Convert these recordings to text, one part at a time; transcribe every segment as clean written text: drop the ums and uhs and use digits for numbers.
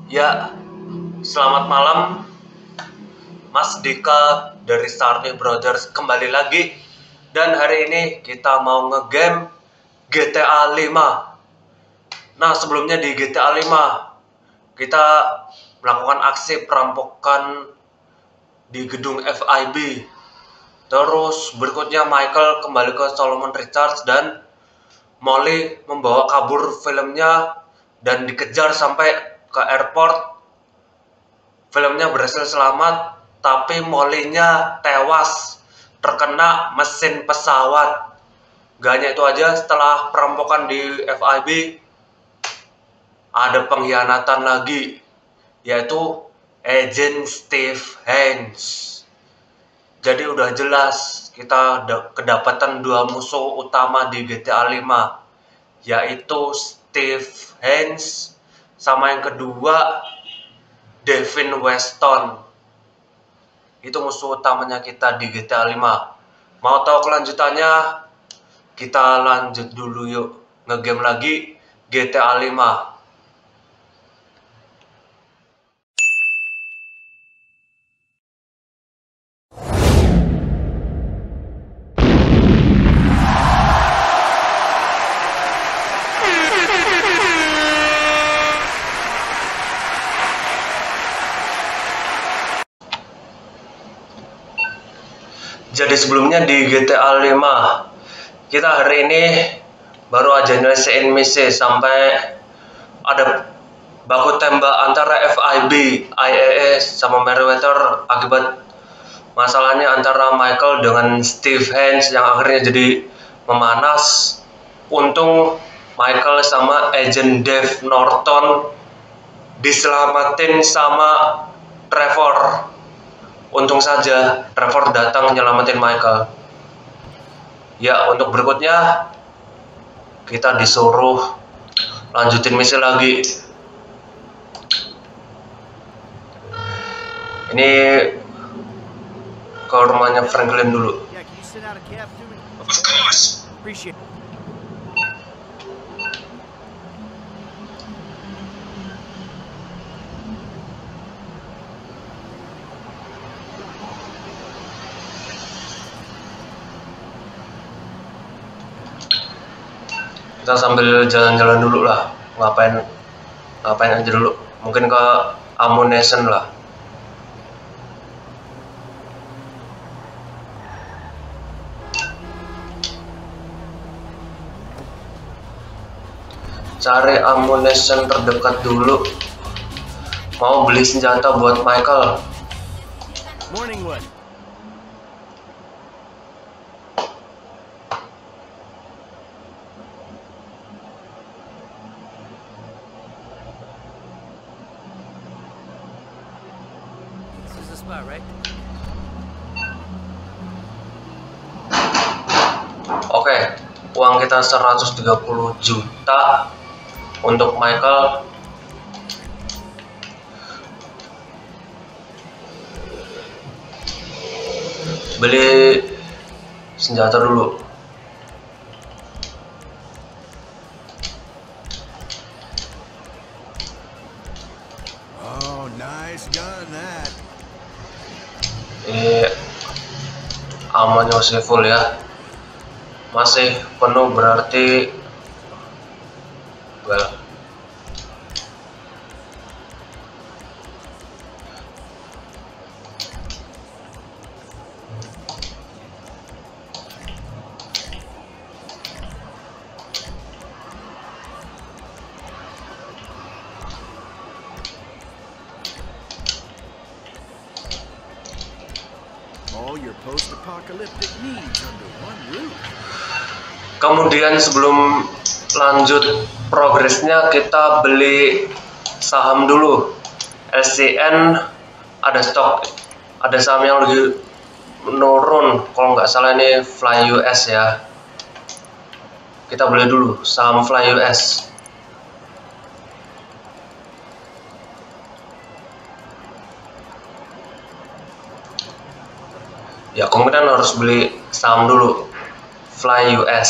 Ya, selamat malam Mas Dika dari Starny Brothers kembali lagi. Dan hari ini kita mau ngegame GTA 5. Nah, sebelumnya di GTA 5 kita melakukan aksi perampokan di gedung FIB. Terus berikutnya Michael kembali ke Solomon Richards dan Molly membawa kabur filmnya dan dikejar sampai ke airport. Filmnya berhasil selamat, tapi Molly-nya tewas terkena mesin pesawat. Gak hanya itu aja, setelah perampokan di FIB ada pengkhianatan lagi, yaitu Agent Steve Haines. Jadi udah jelas kita kedapatan dua musuh utama di GTA 5, yaitu Steve Haines sama yang kedua Devin Weston. Itu musuh utamanya kita di GTA 5. Mau tahu kelanjutannya? Kita lanjut dulu yuk, ngegame lagi GTA 5. Jadi sebelumnya di GTA 5 kita hari ini baru aja nyelesain misi sampai ada baku tembak antara FIB, IAS sama Meriwether akibat masalahnya antara Michael dengan Steve Haines yang akhirnya jadi memanas. Untung Michael sama Agent Dave Norton diselamatin sama Trevor. Untung saja Trevor datang nyelamatin Michael. Ya, untuk berikutnya kita disuruh lanjutin misi lagi. Ini ke rumahnya Franklin dulu. Of course. Kita sambil jalan-jalan dulu lah, ngapain aja dulu, mungkin ke Ammunition lah. Cari Ammunition terdekat dulu, mau beli senjata buat Michael. Morningwood. Right? Oke, uang kita 130 juta untuk Michael. Beli senjata dulu. Oh, nice gun that. Ini amannya masih full ya, masih penuh berarti well. All your post-apocalyptic needs under one roof. Kemudian sebelum lanjut progresnya kita beli saham dulu. SCN ada stok, ada saham yang lagi menurun, kalau nggak salah ini Fly US ya. Kita beli dulu saham Fly US. Ya, kemudian harus beli saham dulu Fly US.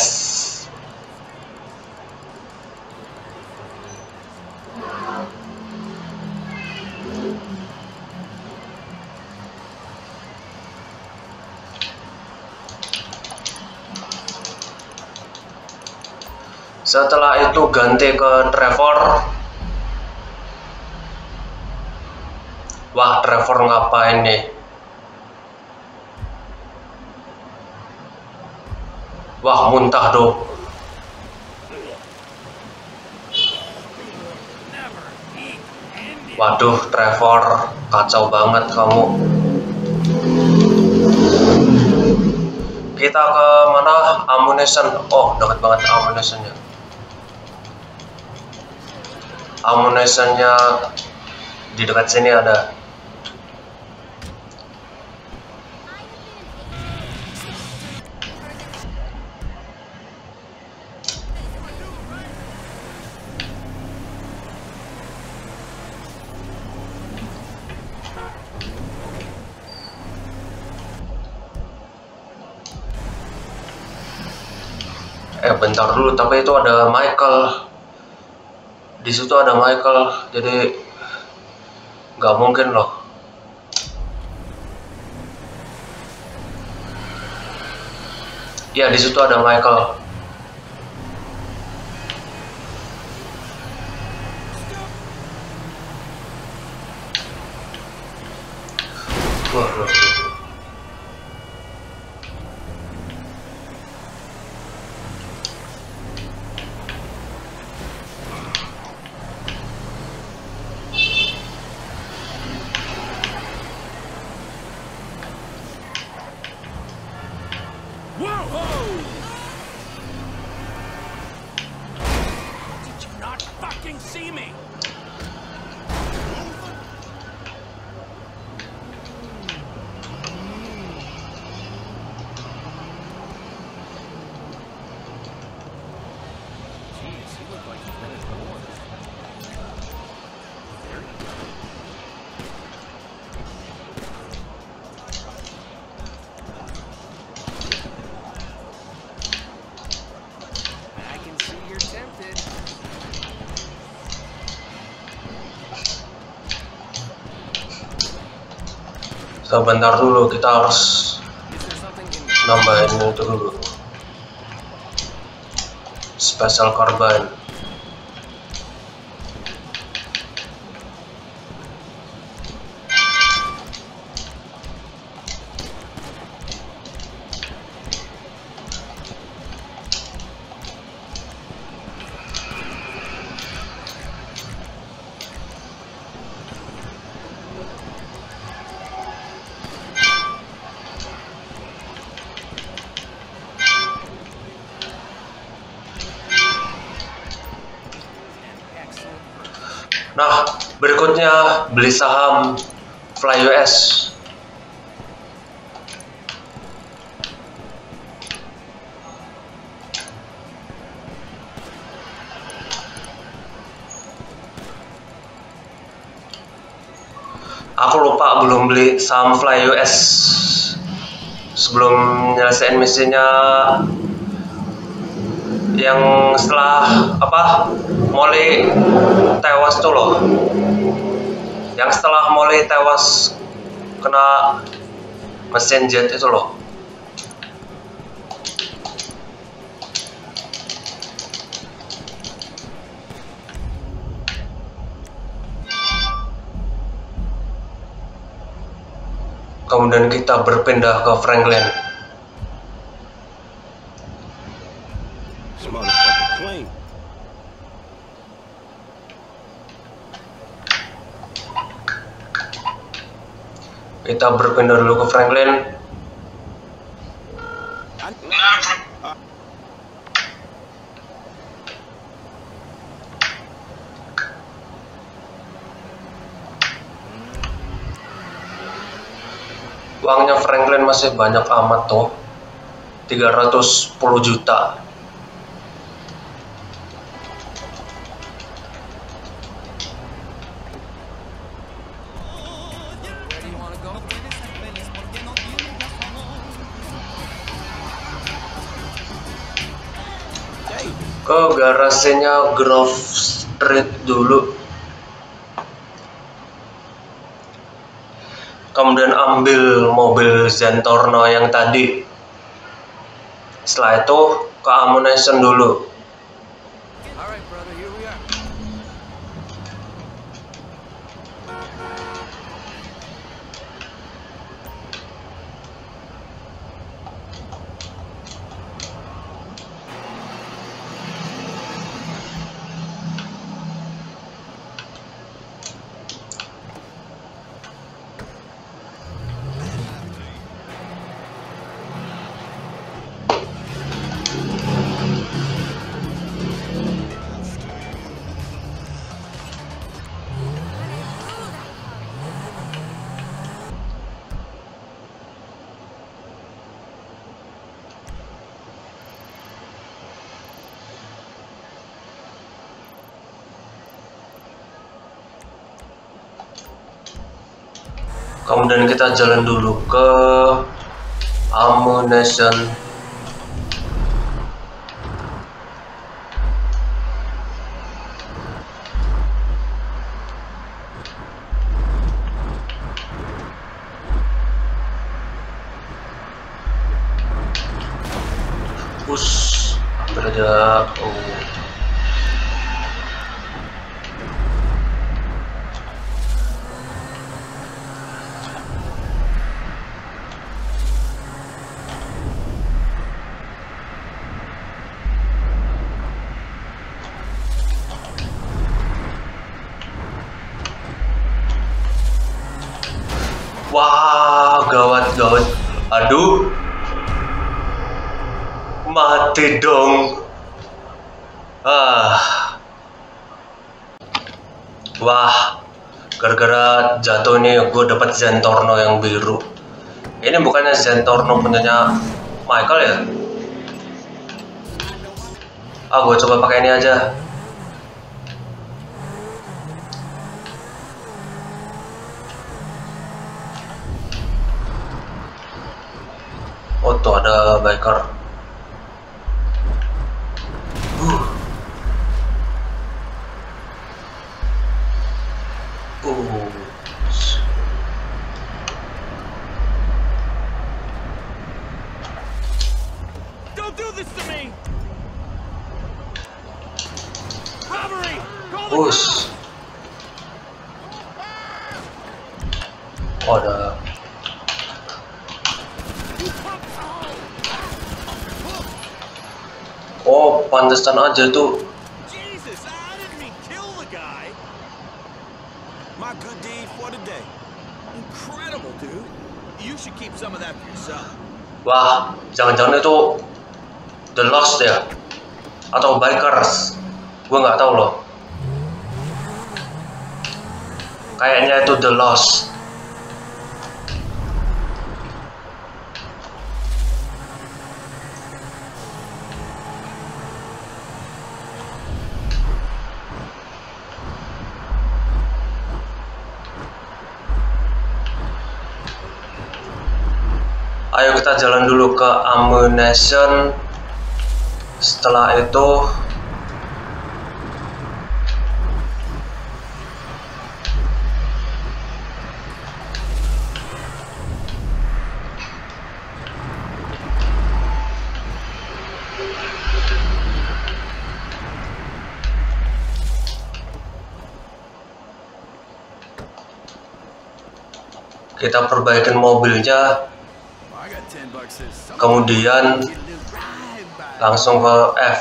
Setelah itu ganti ke Trevor. Wah, Trevor ngapain nih? Wah, muntah dong. Waduh, Trevor, kacau banget kamu. Kita ke mana? Ammunition. Oh, dekat banget ammunitionnya. Ammunitionnya di dekat sini ada. Bentar dulu, tapi itu ada Michael. Di situ ada Michael, jadi nggak mungkin loh. Ya, di situ ada Michael. Wah. See me. Sebentar dulu, kita harus nambahin itu dulu. Special carbine. Nah, berikutnya beli saham FlyUS. Aku lupa belum beli saham FlyUS sebelum nyelesain misinya yang setelah apa Molly tewas tuh loh, yang setelah Molly tewas kena mesin jet itu loh. Kemudian kita berpindah ke Franklin. Kita berpindah dulu ke Franklin. Uangnya Franklin masih banyak amat tuh, 310 juta. Ke garasinya Grove Street dulu. Kemudian ambil mobil Zentorno yang tadi. Setelah itu ke ammunition dulu. Kemudian kita jalan dulu ke ammunition. Push, hampir aja. Wah, gawat. Aduh, mati dong. Wah, gara-gara jatuh ini gue dapat Zentorno yang biru. Ini bukannya Zentorno punyanya Michael ya? Gue coba pakai ini aja. Oh tuh ada biker. Don't do this to me! Robbery! Call the Push. Oh, ada. Oh, pantesan aja tuh. Jesus, I didn't mean kill the guy. My good deed for the day. Incredible, dude. You should keep some of that for yourself. Wah, jangan-jangan itu The Lost ya? Atau Bikers? Gue nggak tahu loh. Kayaknya itu The Lost. Ayo kita jalan dulu ke ammunition. Setelah itu kita perbaikin mobilnya. Kemudian langsung ke F.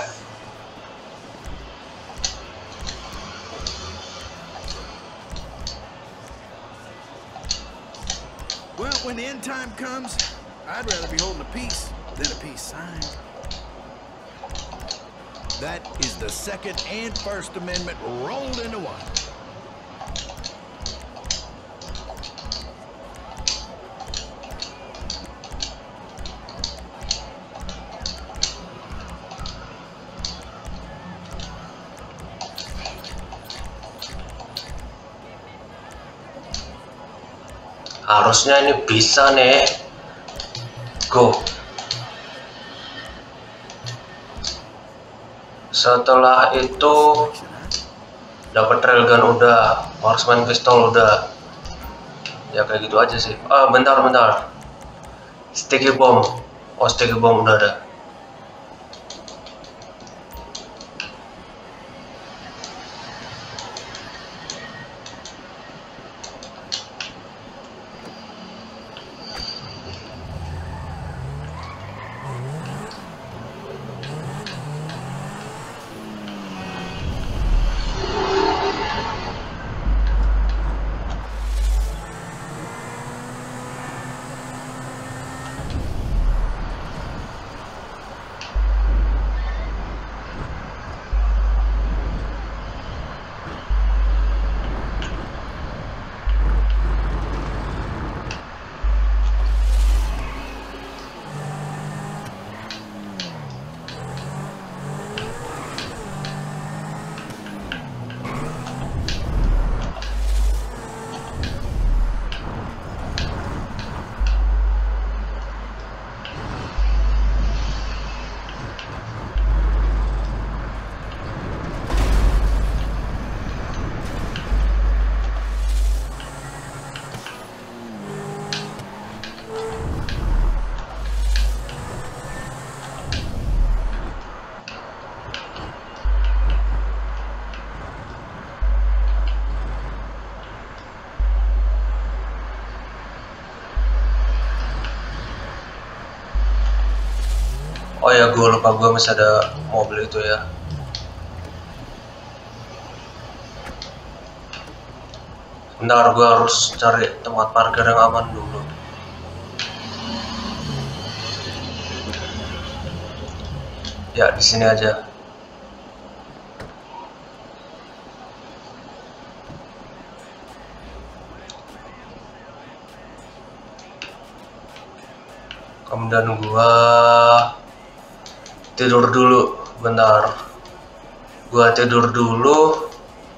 Well, when the end time comes, I'd rather be holding a peace than a peace sign. That is the Second and First Amendment rolled into one. Harusnya ini bisa nih. Go. Setelah itu dapat railgun udah, marksman pistol udah. Ya kayak gitu aja sih. Bentar. Sticky bomb. Oh, sticky bomb udah ada. Oh ya, gue lupa, gue masih ada mobil itu ya. Bentar, gue harus cari tempat parkir yang aman dulu. Ya, di sini aja. Kemudian gua tidur dulu, bentar. Gua tidur dulu.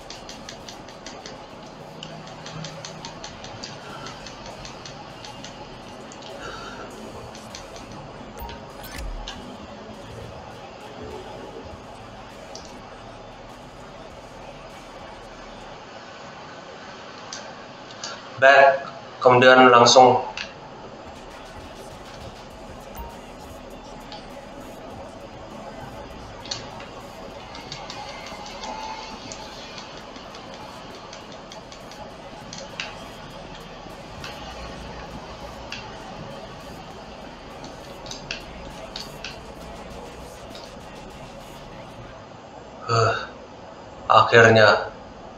Back, kemudian langsung akhirnya.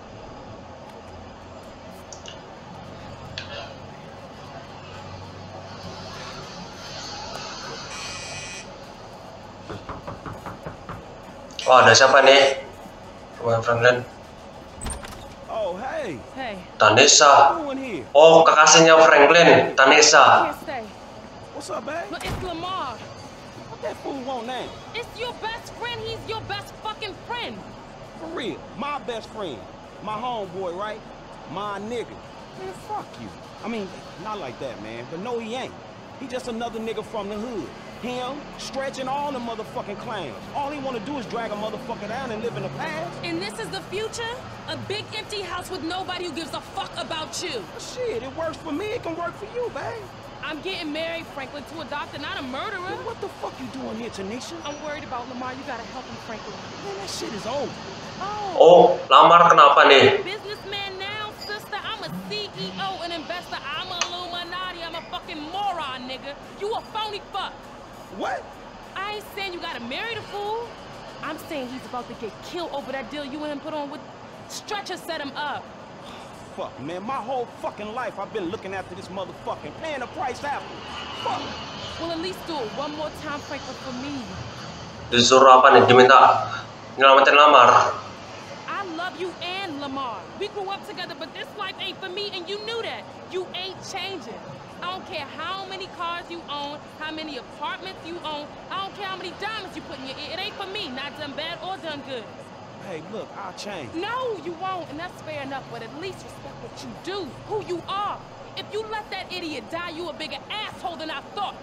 Oh, ada siapa nih? Rumah Franklin. Oh, hey. Hey, Tanesa. Who in here? Oh, kekasihnya Franklin, Tanesa. here, stay. What's up, babe? Look, it's Lamar. What that fool want now? It's your best friend. He's your best fucking friend. For real. My best friend. My homeboy, right? My nigga. Man, fuck you. I mean, not like that, man. But no, he ain't. He just another nigga from the hood. Him, stretching all the motherfucking clowns. All he wanna do is drag a motherfucker down and live in the past. And this is the future? A big empty house with nobody who gives a fuck about you. Shit, it works for me. It can work for you, babe. I'm getting married, Franklin, to a doctor, not a murderer. Man, what the fuck you doing here, Tanisha? I'm worried about Lamar. You gotta help him, Franklin. Man, that shit is over. Oh, Lamar kenapa nih? Businessman now, sister. I'm a CEO, an investor. I'm a Illuminati. I'm a fucking moron, nigga. You a phony fuck. What? I ain't saying you gotta marry the fool. I'm saying he's about to get killed over that deal you and him put on with... Stretcher set him up. Fuck, man, my whole fucking life I've been looking after this motherfucking paying the price after. Fuck. Well, at least do it one more time, Franklin, for me. Disuruh apa nih? Diminta nyelamatin Lamar. I love you and Lamar. We grew up together, but this life ain't for me, and you knew that. You ain't changing. I don't care how many cars you own, how many apartments you own. I don't care how many diamonds you put in your ear. It ain't for me, not done bad or done good. Hey, look, I'll change. No, you won't, and that's fair enough, but at least respect what you do, who you are. If you let that idiot die, you a bigger asshole than I thought.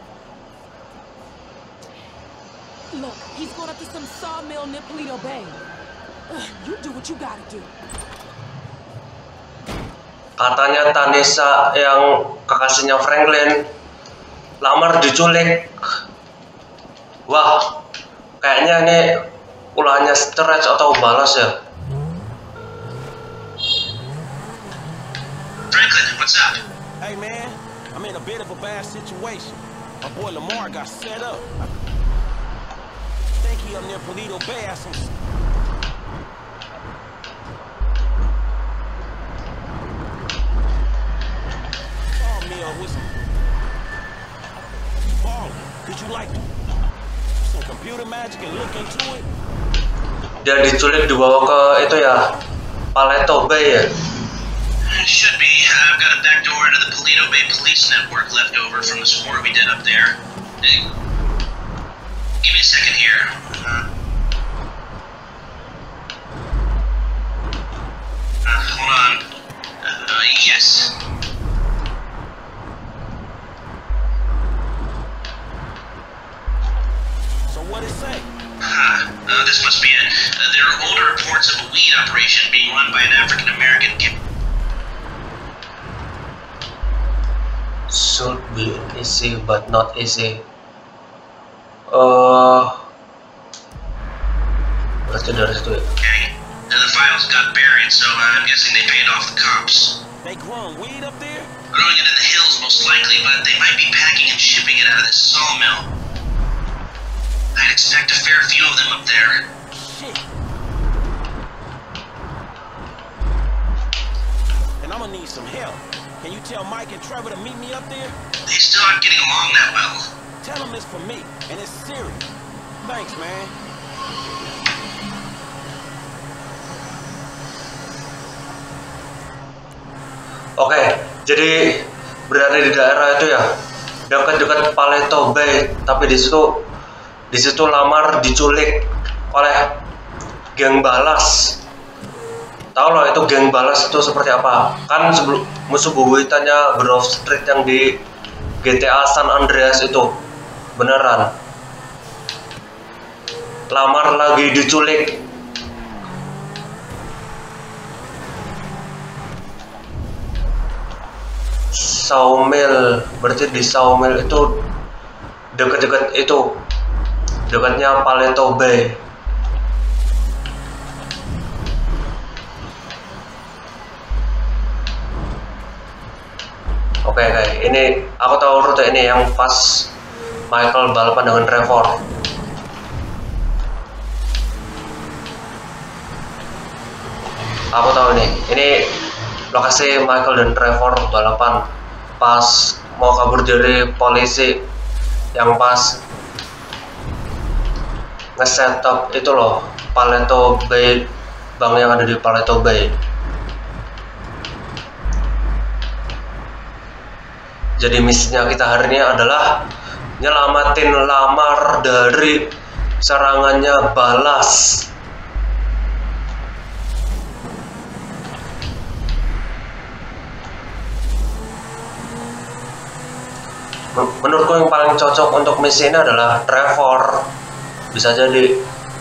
Look, he's going up to some sawmill near Paleto Bay. You do what you gotta do. Katanya Tanesa yang kekasihnya Franklin, Lamar diculik. Wah, kayaknya ini ulahnya Stretch atau balas ya. Franklin, what's up? Hey, man, I'm in a bit of a bad situation. My boy Lamar got set up. I think he up near Paleto Bay at some... Could you like some computer magic and look into it? Dia diculik dibawa ke itu ya, Paleto Bay ya. Should be. I've got a back door into the Paleto Bay police network left over from the score we did up there. Hey, give me a second here. Hold on. Yes. What it say? This must be it. There are older reports of a weed operation being run by an African-American. Should be easy, but not easy. Berarti dari situ ya. Okay. The files got buried, so I'm guessing they paid off the cops. They growing weed up there? Growing it in the hills, most likely, but they might be packing and shipping it out of this sawmill. I'd expect a fair few of them up there. Shit. And I'm gonna need some help. Can you tell Mike and Trevor to meet me up there? They still aren't getting along that well. Tell them it's for me, and it's serious. Thanks, man. Oke, jadi berada di daerah itu ya, dekat-dekat Paleto Bay, tapi di situ Lamar diculik oleh geng balas. Tahu loh itu geng balas itu seperti apa? Kan sebelum musuh bubuyutannya Grove Street yang di GTA San Andreas itu beneran. Lamar lagi diculik. Sawmill, berarti di Sawmill itu dekat-dekat itu, dekatnya Paleto Bay. Oke, ini aku tahu rute ini yang pas Michael balapan dengan Trevor. Aku tahu ini lokasi Michael dan Trevor balapan pas mau kabur dari polisi, yang pas nge-setup itu loh Paleto Bay, bank yang ada di Paleto Bay. Jadi misinya kita hari ini adalah nyelamatin Lamar dari serangannya balas. Menurutku yang paling cocok untuk misi ini adalah Trevor. Bisa jadi.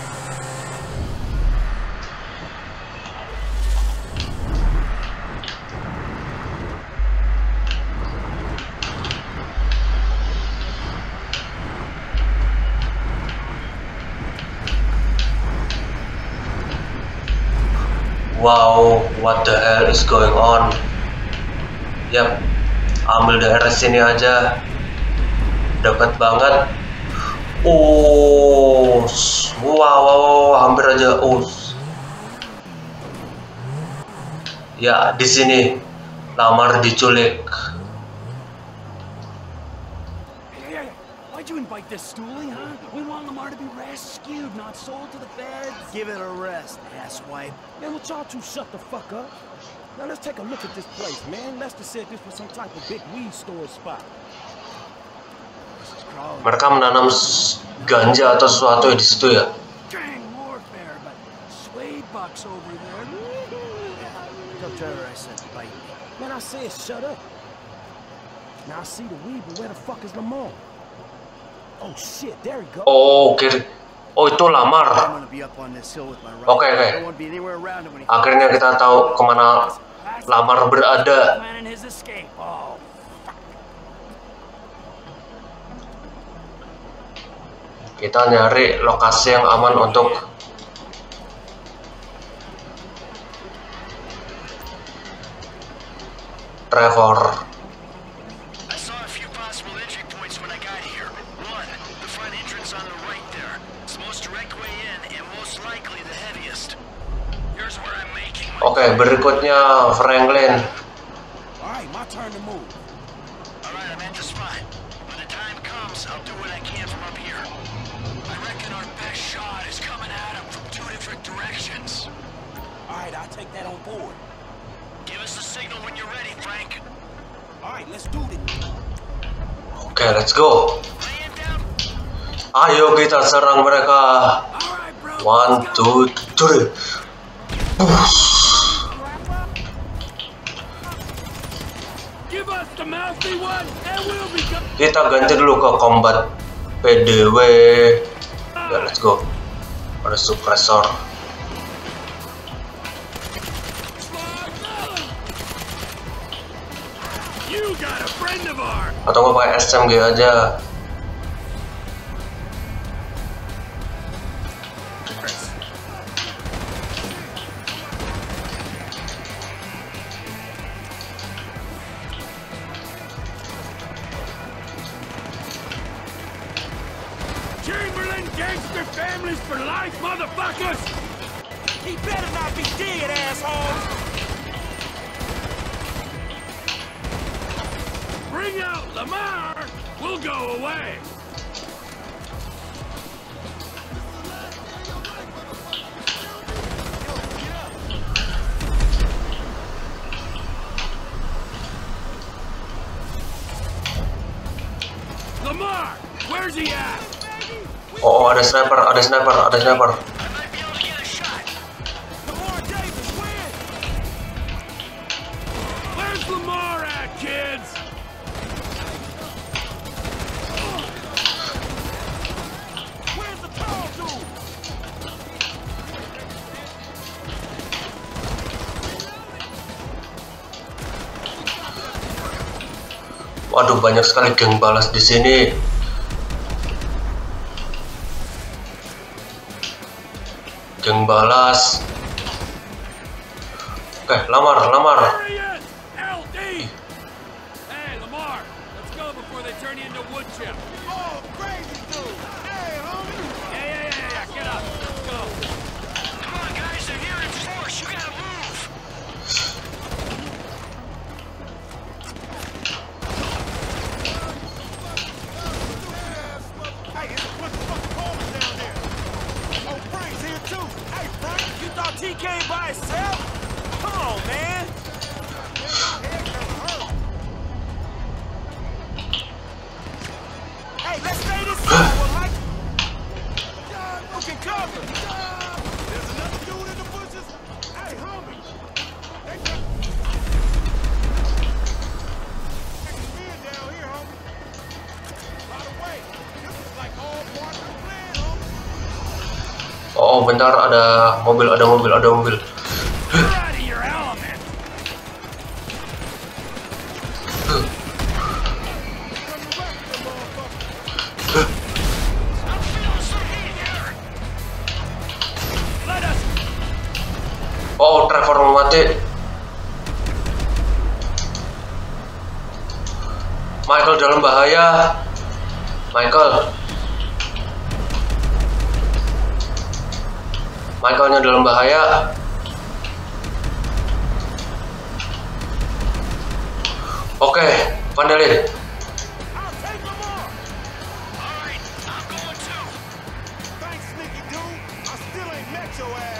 Wow, what the hell is going on? Yap, ambil daerah sini aja. Dekat banget. Wow, hampir aja. Ya, di sini Lamar diculik. Hey, why'd you invite this stoolie, huh? We want Lamar to be rescued, not sold to the feds. Give it a rest, asswipe. Man, would y'all two shut the fuck up? Now let's take a look at this place, man. Lester said this was some type of big weed store spot. Mereka menanam ganja atau sesuatu di situ ya. Gang warfare, but Suede Buck's over there. Tell Trevor I said bite me. Man, I said shut up. Now I see the weed, but where the fuck is Lamar? Oh shit, there he goes. Oh, kiri. Oh, itu Lamar. I'm gonna be up on this hill with my rifle. Oke. I don't want to be anywhere around him when he Akhirnya kita tahu kemana Lamar berada. planning his escape. Oh, Kita nyari lokasi yang aman untuk Trevor. I saw a few possible entry points when I got here. One, the front entrance on the right there. It's the most direct way in and most likely the heaviest. Here's where I'm making my Oke, berikutnya Franklin. Alright, my turn to move. Alright, I'm at the spot. When the time comes, I'll do what I can from up here. I reckon our best shot is coming at him from two different directions. Alright, I'll take that on board. Give us a signal when you're ready, Frank. Alright, let's do this. Oke, let's go. Laying down. Ayo kita serang mereka. Alright, bro. 1, 2, 3. Give us the mouthy one, and we'll be good. Kita ganti dulu ke combat PDW. Ya, let's go. Ada suppressor. You got a friend of ours. Atau nggak pakai SMG aja. Chamberlain gang Families for life, motherfuckers! He better not be dead, assholes! Bring out Lamar, we'll go away! Lamar, where's he at? Oh, ada sniper, ada sniper, ada sniper. I might be able to get a shot. Lamar Davis, where? Where's Lamar at, kids? Where's the tall dude? Waduh, banyak sekali geng balas di sini. Geng balas. Oke, lamar. Hurry in! LD! Hey, Lamar, let's go before they turn you into wood chip. Oh, crazy dude! Hey, homie! Yeah, get up. Let's go. Come on, guys, they're here in force. You gotta move. Hey, it's a bunch of fucking ballers down there. Oh, Frank's here too. Hey, Frank, you thought T came by himself? Come on, man. Hey, let's stay this way, Mike. You can cover. There's another dude in the bushes. Hey, homie. They got men down here, homie. By the way, this is like all part of the plan, homie. Oh, bentar, ada mobil. Get out of your element. I'm feeling some heat here. Let us. Oh, Trevor mau mati. Michael dalam bahaya. Michaelnya dalam bahaya. Oke, Vandelin. I'll take them all. All right, I'm going too. Thanks, sneaky dude. I still ain't met your ass.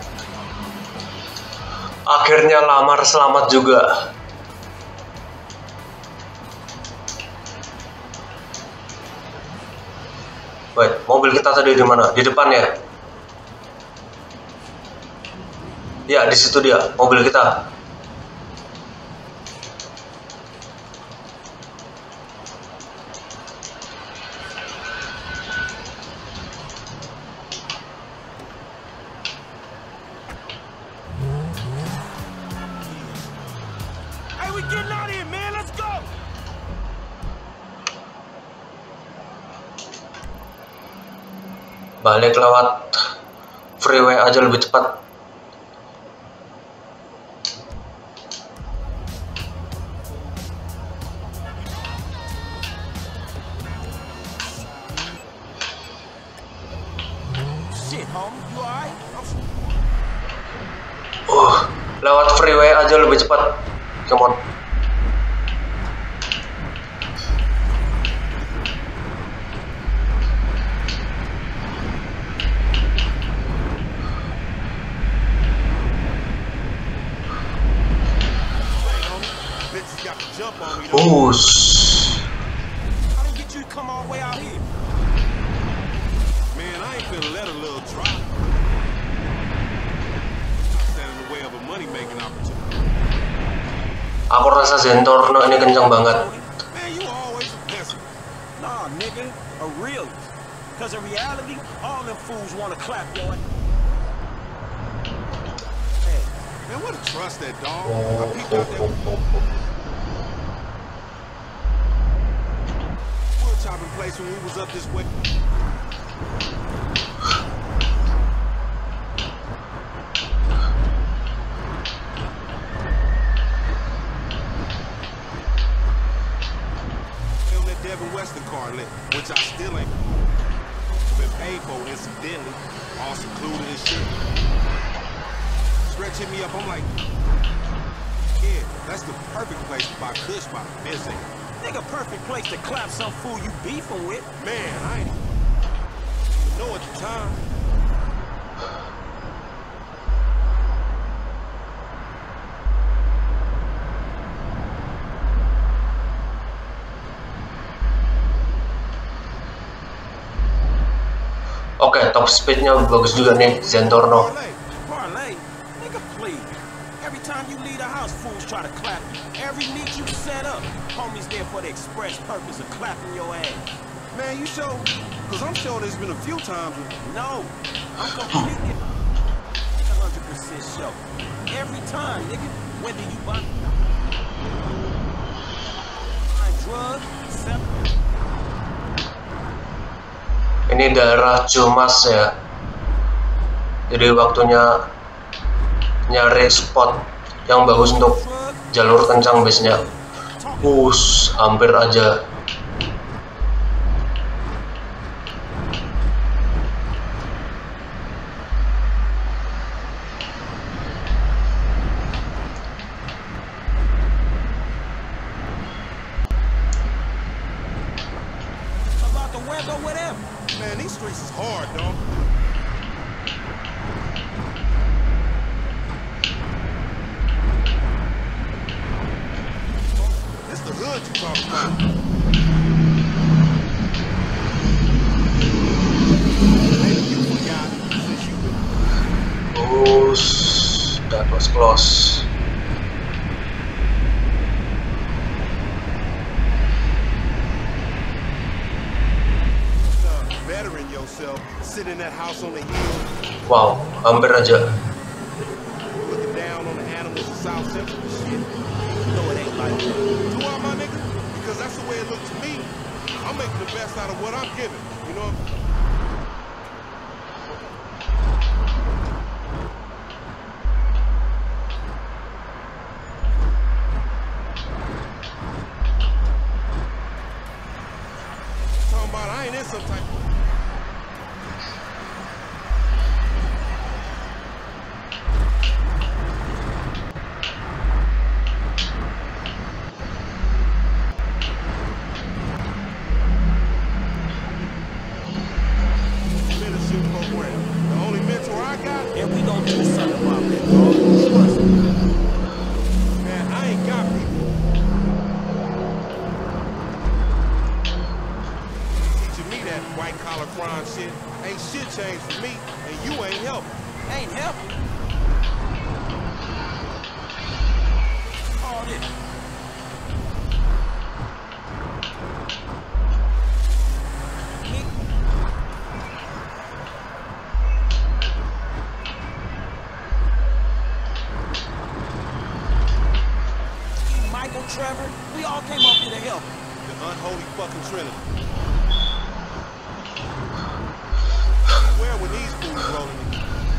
Akhirnya Lamar selamat juga. Wait, mobil kita tadi di mana? Di depan ya? Ya, di situ dia, mobil kita. Hey, we getting out of here, man. Let's go. Balik lewat freeway aja lebih cepat. Shit, homie. You alright? Lewat freeway aja lebih cepat. Come on. Bitches got to jump on me, though. Us. How they get you to come all the way out here? Man, I ain't finna let a little drop. Stand in the way of a money-making opportunity. Aku rasa Zentorno ini kencang banget. Man, you always a peasant. Nah, nigga, a realist. Cause in reality, all them fools wanna clap your ass. Hey, man, what a trust that dog. I peeked out that wood chopping place when we was up this way. Devin Weston car lit, which I still ain't been paid for incidentally. All secluded and shit. Stretch hit me up, I'm like, yeah, that's the perfect place to buy kush by the busy. Nigga, perfect place to clap some fool you beefing with. Man, I ain't even know at the time. Oke, top speednya bagus juga nih, Zentorno. Parlay, nigga, please. Every time you leave the house, fools try to clap you. Every meet you set up, homies there for the express purpose of clapping your ass. Man, you sure? Cause I'm sure there's been a few times. No, I'm completely 100% sure. Every time, nigga, whether you buy drugs, sell. Ini daerah Ciumas ya, jadi waktunya nyari spot yang bagus untuk jalur kencang biasanya. Hampir aja. Man, these streets is hard, dog. This the hood you talking about. Maybe you forgot since you been. Oh, that was close. Bettering yourself, sit in that house on the hill. Wow, hampir aja. Looking down on the animals in South Central and shit. You know it ain't like that. Do I, my nigga? Because that's the way it looks to me. I'm making the best out of what I'm giving. You know what I'm saying? Talking about I ain't in some type of... white-collar crime shit. Ain't shit changed for me, and you ain't helping. Ain't helping? All this. Michael, Trevor, we all came up here to help. The unholy fucking trinity. Where were these fools rolling in?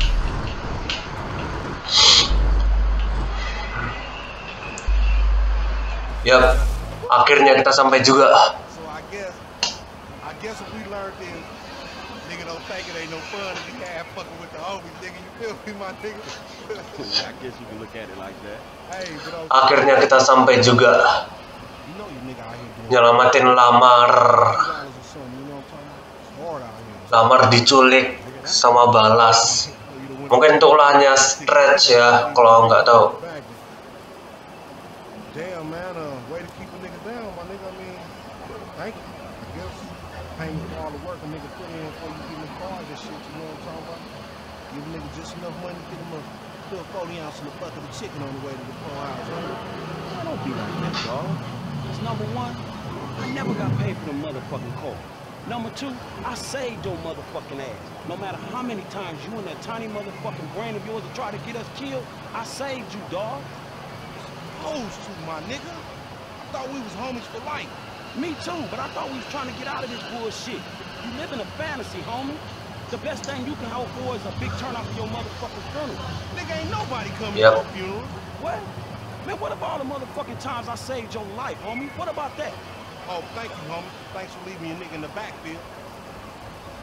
Yap, akhirnya kita sampai juga. So I guess what we learned is, nigga don't think it ain't no fun if you half fucking with the homies, nigga. You feel me, my nigga? I guess you can look at it like that. Hey, but akhirnya kita sampai juga. You know you nigga out here doing Nyelamatin Lamar. Lamar diculik sama Balas. Mungkin itu ulahnya Stretch ya, kalau nggak tahu. Damn man, way to keep a nigga down, my nigga. I mean, thank you. I guess paying for all the work a nigga put in before you get in the cars and shit. You know what I'm talking about? Give a nigga just enough money to get him a little 40 ounce in the bucket of chicken on the way to the poor house. Don't be like that, dog. That's number one. I never got paid for the motherfucking call. Number two, I saved your motherfucking ass. No matter how many times you and that tiny motherfucking brain of yours to try to get us killed, I saved you, dog. Supposed to, my nigga. I thought we was homies for life. Me too, but I thought we was trying to get out of this bullshit. You live in a fantasy, homie. The best thing you can hope for is a big turnout for your motherfucking funeral. Nigga, ain't nobody coming to your funeral. What? Man, what about all the motherfucking times I saved your life, homie? What about that? Oh, thank you, homie. Thanks for leaving your nigga in the backfield.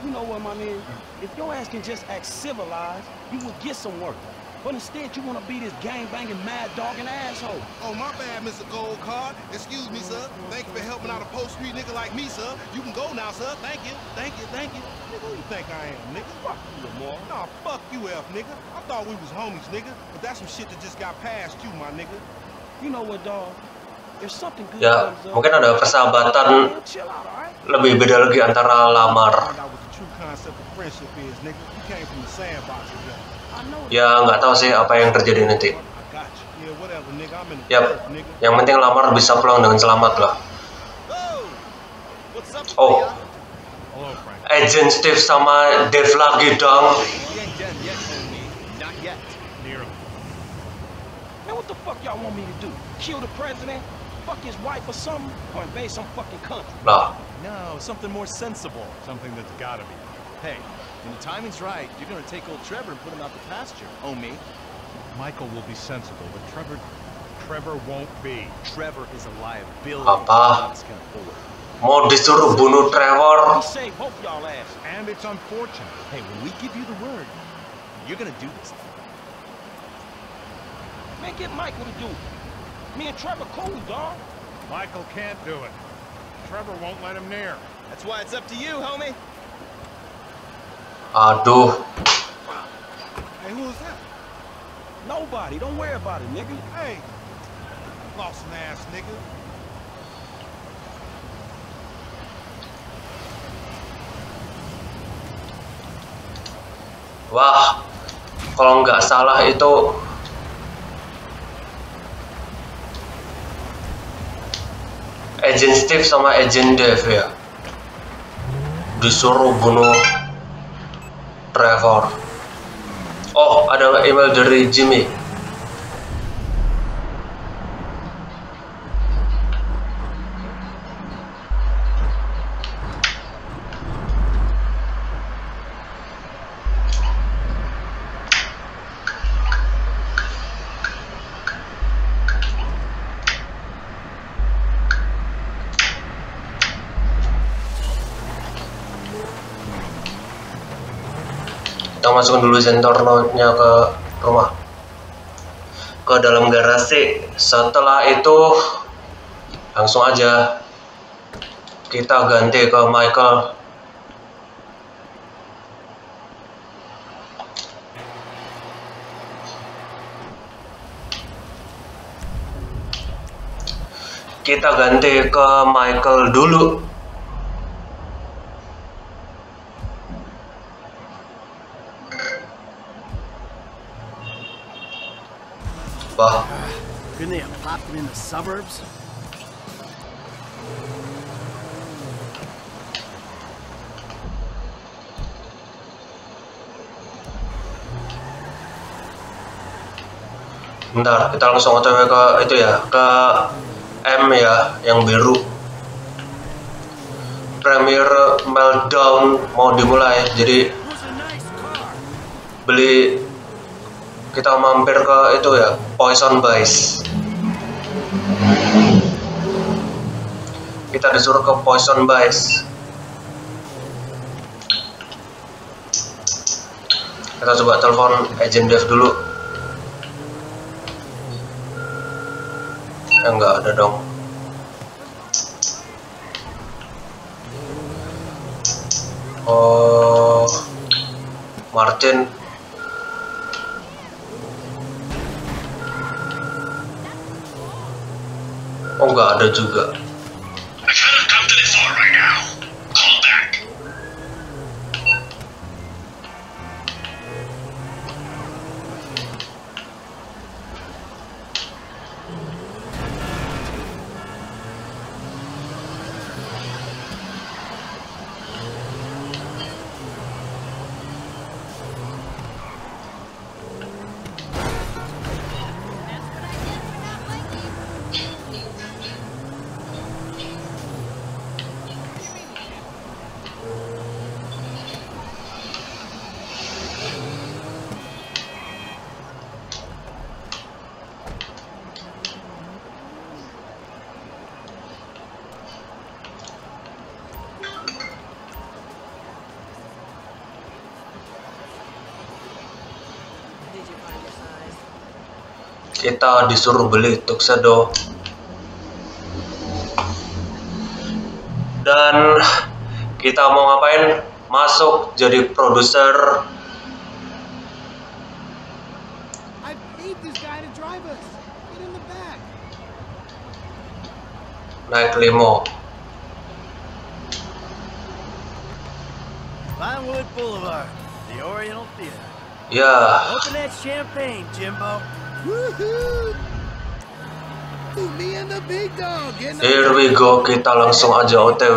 You know what, my nigga? If your ass can just act civilized, you would get some work. But instead, you want to be this gang-banging, mad-dogging asshole. Oh, my bad, Mr. Gold Card. Excuse me, sir. Thank you for helping out a post-street nigga like me, sir. You can go now, sir. Thank you. Thank you. Thank you. Nigga, who you think I am, nigga? Fuck you, Lamar. Nah, fuck you, F, nigga. I thought we was homies, nigga. But that's some shit that just got past you, my nigga. You know what, dog? If something good Ya, comes up, mungkin ada persahabatan man, chill out, all right? lebih beda lagi antara lamar. Find out what the true concept of friendship is, nigga. You came from the sandbox together. I know that. Ya nggak tahu sih apa yang terjadi nanti. I got you. Yeah, whatever, nigga. I'm in the Yap, turf, nigga. yang penting lamar bisa pulang dengan selamat lah. What's up, Oh, hello, Frank. Agent Steve sama Dave lagi dong. We ain't done yet, homie. Not yet. Nearly. Man, what the fuck y'all want me to do? Kill the president? Fuck his wife or something? Or invade some fucking country? Lah, No, something more sensible. Something that's gotta be. Hey, when the timing's right, you're gonna take old Trevor and put him out the pasture. Oh, me? Michael will be sensible, but Trevor won't be. Trevor is a liability. Apa? That's gonna forward. mau disuruh bunuh He Trevor. saved both y'all ass. And it's unfortunate. Hey, when we give you the word, you're gonna do this. Man, get Michael to do it. Me and Trevor cool, dog. Michael can't do it. Trevor won't let him near. That's why it's up to you, homie. Aduh, Hey, who is that? Nobody. Don't worry about it, nigga. Hey, lost an ass nigga. wah, kalau nggak salah itu Agent Steve sama Agent Dave ya, disuruh bunuh Trevor. Oh, ada email dari Jimmy. Kita masukin dulu Zentorno-nya ke rumah, ke dalam garasi. Setelah itu langsung aja kita ganti ke Michael. Kita ganti ke Michael dulu. Wah, Couldn't they have popped it in the suburbs? bentar, kita langsung otw ke itu ya, ke M ya, yang biru. Premier Meltdown mau dimulai, jadi beli, kita mampir ke itu ya, Poison Base. Kita disuruh ke Poison Base. Kita coba telepon Agent Dave dulu. Enggak ada dong. Oh, Martin. Oh, nggak ada juga. I cannot come to the phone right now. Call back. Kita disuruh beli tuxedo. Dan kita mau ngapain? Masuk jadi produser. I paid this guy to drive us. Get in the back. Naik limo. Vinewood Boulevard, the Oriental Theater. Ya, Open that champagne, Jimbo. Woohoo! Me and the big dog. Getting here we go. Kita langsung aja OTW.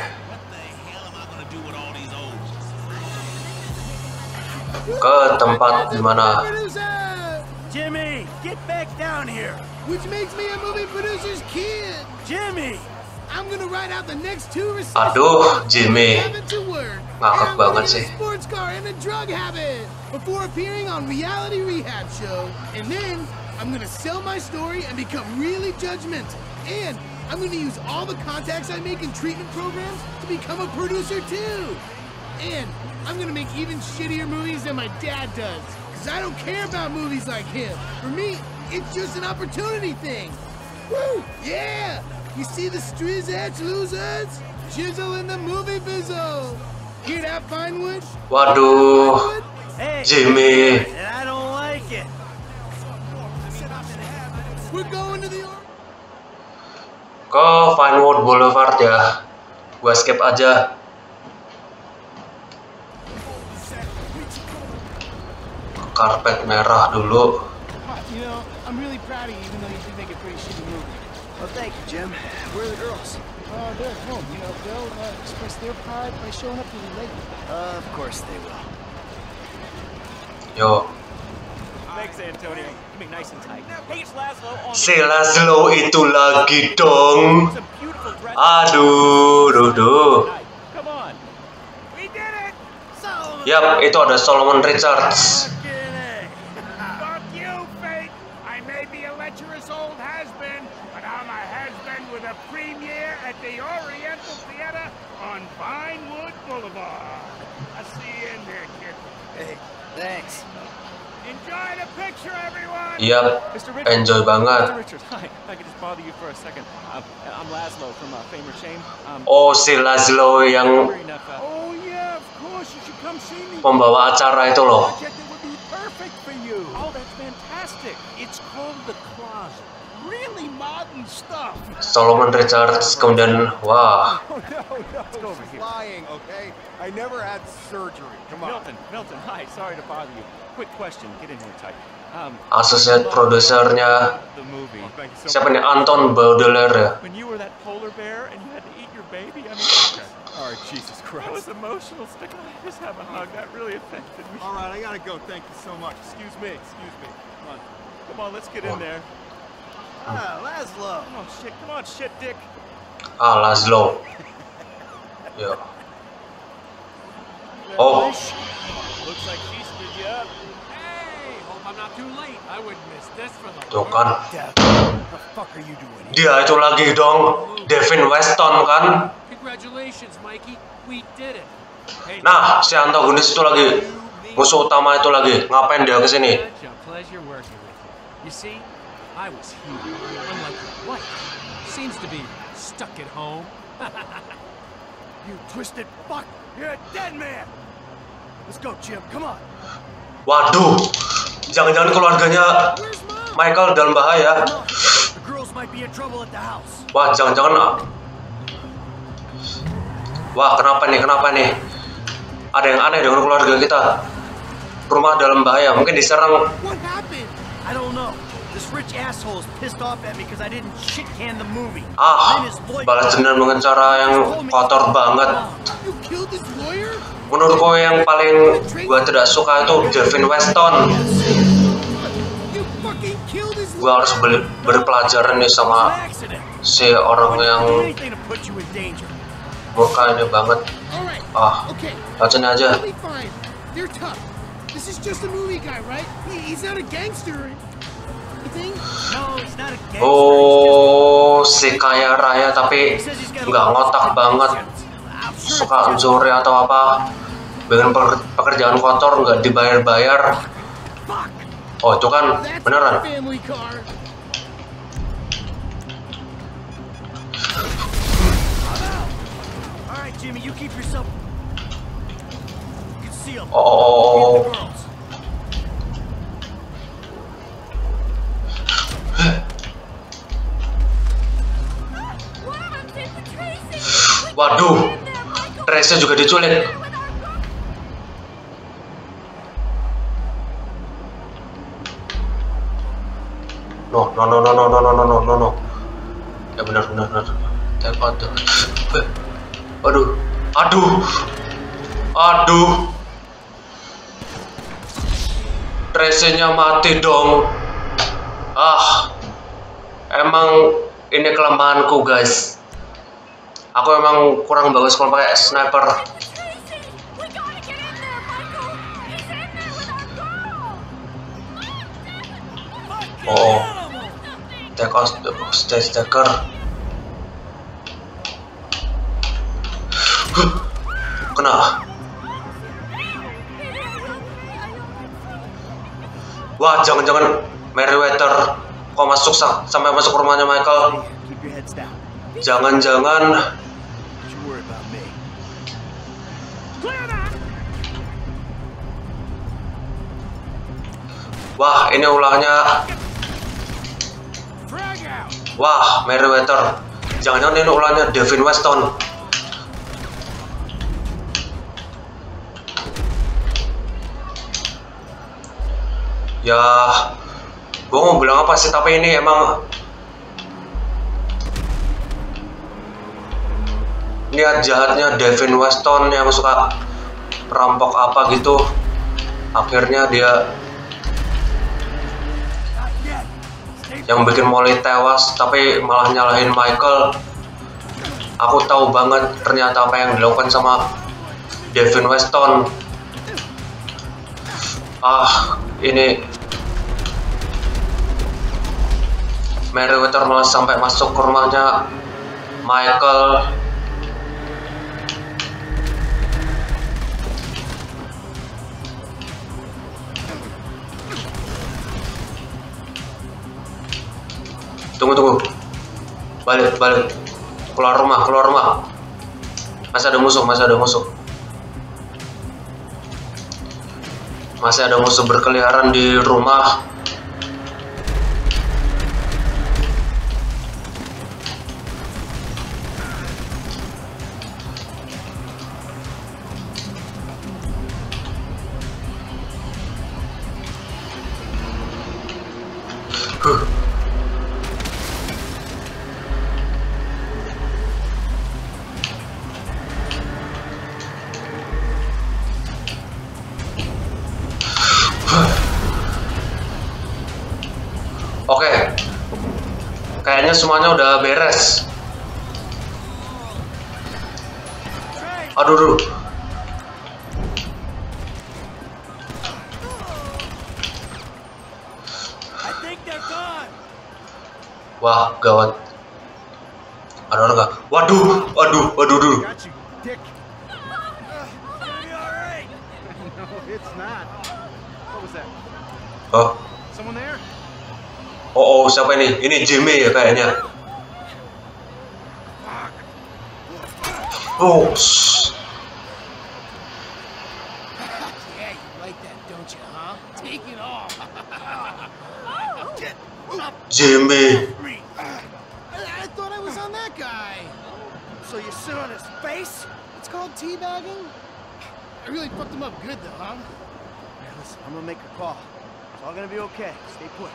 Ke tempat dimana? Jimmy, get back down here. Which makes me a movie producer's kid. Jimmy! I'm gonna ride out the next 2 recessions. Aduh, Jimmy. Habit to work. Ngakak And I'm banget gonna sih. get a sports car and a drug habit before appearing on Reality Rehab Show. And then I'm gonna sell my story and become really judgmental. And I'm gonna use all the contacts I make in treatment programs to become a producer too. And I'm gonna make even shittier movies than my dad does. Cause I don't care about movies like him. For me, it's just an opportunity thing. Woo! Yeah! You see the Striz Edge losers? Chisel in the movie bizzle. Hear that, Vinewood? Waduh, Hey, Jimmy. and I don't like it. We're going to the... Ke Vinewood Boulevard ya. Gua skip aja. Karpet merah dulu. You know, I'm really proud of you, even though you did make a pretty shitty movie. Well, thank you, Jim. Where are the girls? They're at home. You know, they'll express their pride by showing up really late. Of course they will. Yo, Thanks, Antonio. Keep me nice and tight. Hey, it's Laszlo on si Laszlo itu lagi dong. some beautiful dress. Aduh, duh. Come on. We did it! Solomon! Yap, itu ada Solomon Richards. Fuck you, Fate! I may be a lecherous old has-been, but I'm a has-been with a premiere at the Oriental Theater on Vinewood Boulevard. I'll see you in there, kid. Hey, thanks. Enjoy the picture, everyone! Yap, Mr. Richards. enjoy Mr. banget. Richards, hi. If I could just bother you for a second. I'm Laszlo from Fame or Shame. Oh, si Laszlo yang Very enough, Oh, yeah, of course. You should come see me. pembawa acara itu loh. Project that would be perfect for you. oh, that's fantastic. It's called The Closet. Really modern stuff. Solomon Richards, kemudian wah, Oh, no, Let's go over here. Lying, okay? I never had surgery. Come on. Milton, hi. Sorry to bother you. Quick question. Get in here tight. associate produsernya The movie. Thank you so siapa much. nih? Anton Baudelaire ya. When you were that polar bear and you had to eat your baby, I mean, All right, Jesus that was Christ. emotional. Stick, just have a hug. That really affected me. All right, I gotta go. Thank you so much. Excuse me. Come on. Come on, let's get in there. Ah, Laszlo. Oh shit! Come on, shit, Dick. Ah, Laszlo. Ya. Oh, Looks like she stood you up. Hey, hope I'm not too late. I wouldn't miss this for the tuh kan. What the fuck are you doing here? Dia itu lagi dong, Devin Weston kan. Congratulations, Mikey. We did it. Hey, Nah, si antagonis itu lagi, musuh utama itu lagi. Ngapain dia kesini? Such a pleasure working with you. You see, I was here, unlike your wife. Seems to be stuck at home. You twisted fuck! You're a dead man! Let's go, Jim. Come on. Waduh, jangan-jangan keluarganya Michael dalam bahaya. The girls might be in trouble at the house. Wah, jangan-jangan. Wah, kenapa nih? Ada yang aneh dengan keluarga kita. Rumah dalam bahaya, mungkin diserang. What happened? I don't know. This rich asshole is pissed off at me because I didn't shit can the movie. Ah, Then his lawyer- balas dendam dengan cara yang kotor banget. You killed his lawyer? Menurutku yang paling gua tidak suka itu Devin Weston. You fucking killed his Gua harus berpelajaran nih sama Accident. si orang yang Do anything to put you in danger. murka ini banget. Alright, Ah, okay. bacanya aja. Totally fine. They're tough. This is just a movie guy, right? He's not a gangster. You think? No, he's not a gangster. Oh, si kaya raya tapi nggak ngotak banget. Suka mencuri atau apa. Dengan pekerjaan kotor nggak dibayar-bayar. Oh, itu kan beneran. Family car. All right, Jimmy, you keep yourself. You can see him. Oh. Waduh, Tracy juga diculik. No. Ya benar. Aduh. Tracy-nya mati dong. Emang ini kelemahanku, guys. Aku emang kurang bagus kalau pakai sniper. Oh, take out the stage taker. Kena. Wah, jangan-jangan Meriwether kok masuk sampai masuk rumahnya Michael. Jangan-jangan. Wah, ini ulahnya. Wah, Meriwether. Jangan-jangan ini ulahnya Devin Weston. Ya, gue mau bilang apa sih, tapi ini emang niat jahatnya Devin Weston yang suka perampok apa gitu. Akhirnya dia yang bikin Molly tewas, tapi malah nyalahin Michael. Aku tahu banget ternyata apa yang dilakukan sama Devin Weston. Ini Meriwether malah sampai masuk ke rumahnya Michael. Tunggu. Balik. Keluar rumah. Masih ada musuh. Masih ada musuh berkeliaran di rumah. Oke, kayaknya semuanya udah beres. Aduh. Wah, gawat. Ada orang nggak? Waduh. Oh, siapa ini? Ini Jimmy ya kayaknya. Oh. Jimmy. I thought I was on that guy. So you sit on his face? It's called teabagging. I really fucked him up good though, huh? Yeah, listen, I'm gonna make a call. It's all gonna be okay. Stay put.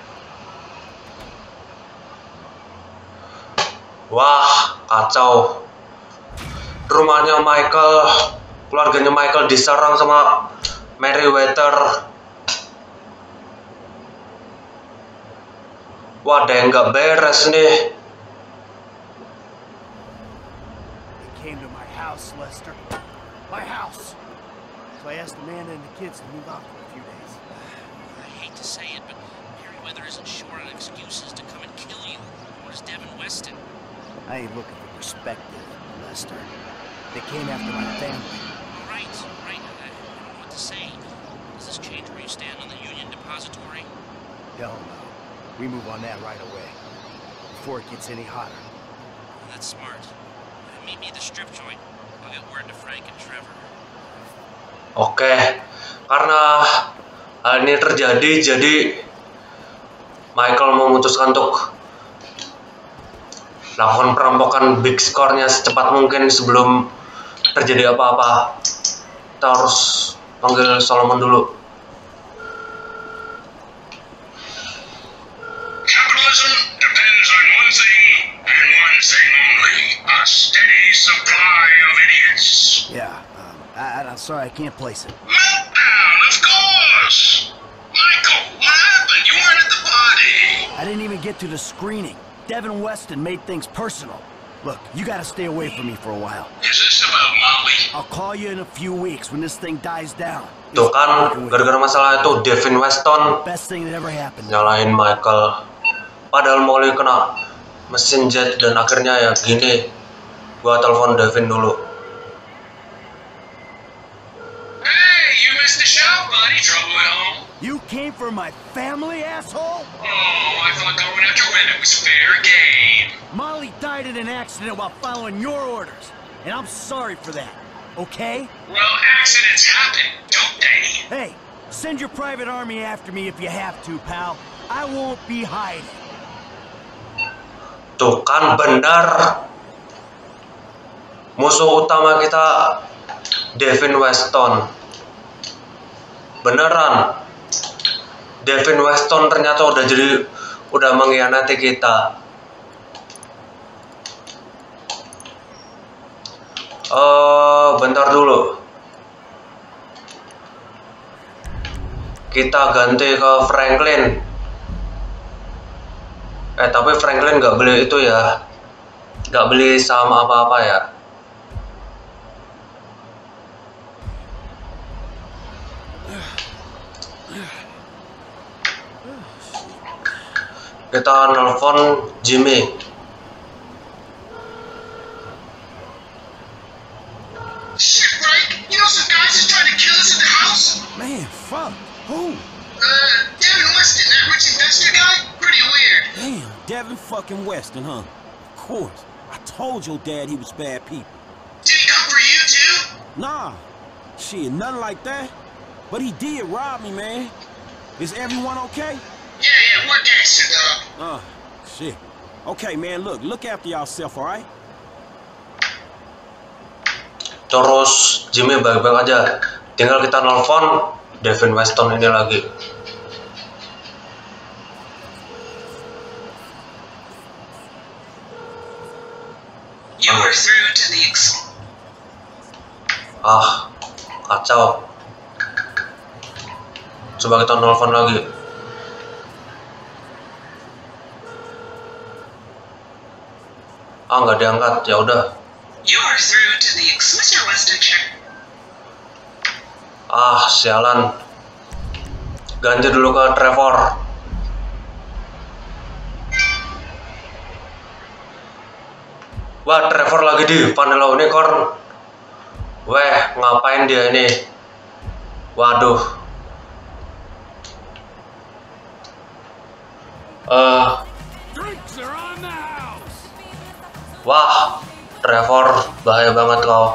Wah, kacau. Rumahnya Michael, keluarganya Michael diserang sama Meriwether. Wah, ada yang nggak beres nih. They came to my house, Lester. My house. So I asked Amanda and the kids to move out for a few days. I hate to say it, but Meriwether isn't short on excuses to come and kill you. Or is Devin Weston? I ain't looking for perspective, Lester. They came after my family. Right. I don't know what to say. Does this change where you stand on the Union Deposit repository? Hell no. We move on that right away. Before it gets any hotter. That's smart. Meet me at the strip joint. I'll get word to Frank and Trevor. Oke, karena hal ini terjadi, jadi Michael memutuskan untuk lakukan perampokan big score-nya secepat mungkin sebelum terjadi apa-apa. Kita harus panggil Solomon dulu. Capitalism depends on one thing and one thing only: a steady supply of idiots. Yeah, I'm sorry, I can't place it. Meltdown, of course! Michael, what happened? You weren't at the party! I didn't even get to the screening. Devin Weston made things personal. Look, you gotta stay away from me for a while. Is this about Molly? I'll call you in a few weeks when this thing dies down. Tuh kan, gara-gara masalah itu Devin Weston Best thing that ever happened. nyalahin Michael. Padahal Molly kena mesin jet dan akhirnya ya gini. Gua telepon Devin dulu. Hey, you missed the show, buddy. Trouble at home? You came for my family, asshole? Oh, I thought going after women was fair game. Molly died in an accident while following your orders, and I'm sorry for that, okay? Well, accidents happen, don't they? Hey, send your private army after me if you have to, pal. I won't be hiding. Tuh kan benar. Musuh utama kita Devin Weston. Beneran. Devin Weston ternyata udah mengkhianati kita. Bentar dulu. Kita ganti ke Franklin. Tapi Franklin nggak beli itu ya. Nggak beli saham apa-apa ya. Kita nelfon Jimmy. Shit, Frank. You know some guys is trying to kill us in the house? Man, fuck. Who? Devin Weston, that rich investor guy? Pretty weird. Damn, Devin fucking Weston, huh? Of course. I told your dad he was bad people. Did he come for you, too? Nah. Shit, nothing like that. But he did rob me, man. Is everyone okay? Yeah, we're gangster, dog. Shit. Okay, man, look after yourself, alright? Terus Jimmy baik-baik aja. Tinggal kita nelfon Devin Weston ini lagi. You are through to the Kacau. Coba kita nelfon lagi. Nggak diangkat. Ya udah. You are through to the Mr. Weston check. Sialan. Ganti dulu ke Trevor. Wah, Trevor lagi di Vanilla Unicorn. Weh, ngapain dia ini? Waduh. Wah, Trevor, bahaya banget kau.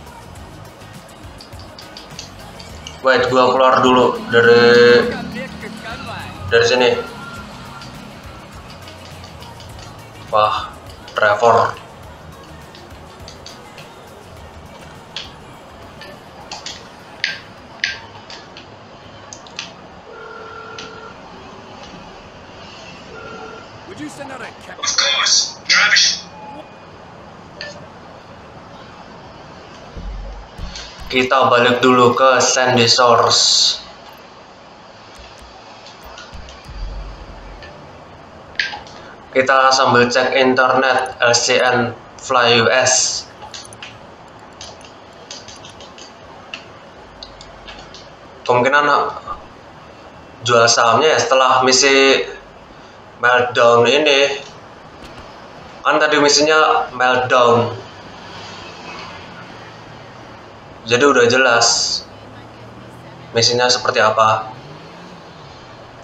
Wait, gua keluar dulu dari sini. Wah, Trevor. Would you send out a cat? Of course, Travis. Kita balik dulu ke Sandy Shores. Kita sambil cek internet LCN Fly US. Kemungkinan jual sahamnya ya setelah misi Meltdown ini. Kan tadi misinya Meltdown. Jadi udah jelas misinya seperti apa.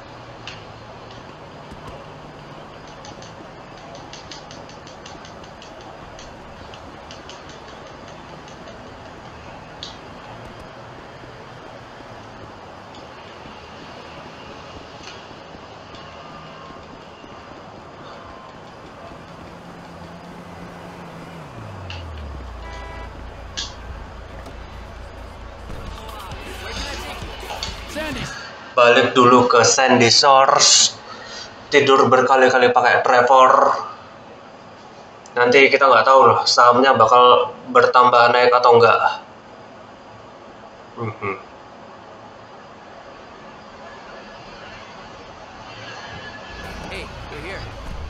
balik dulu ke Sandy Shores, tidur berkali-kali pakai Trevor. Nanti kita nggak tahu loh sahamnya bakal bertambah naik atau enggak. Hey, you're here.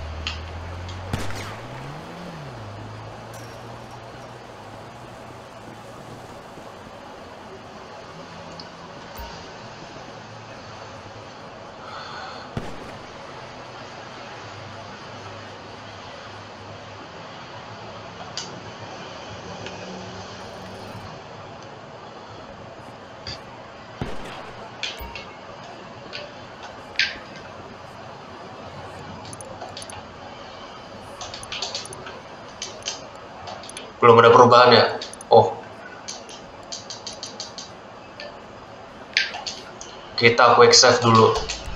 Belum ada perubahan ya? Oh, kita quick save dulu.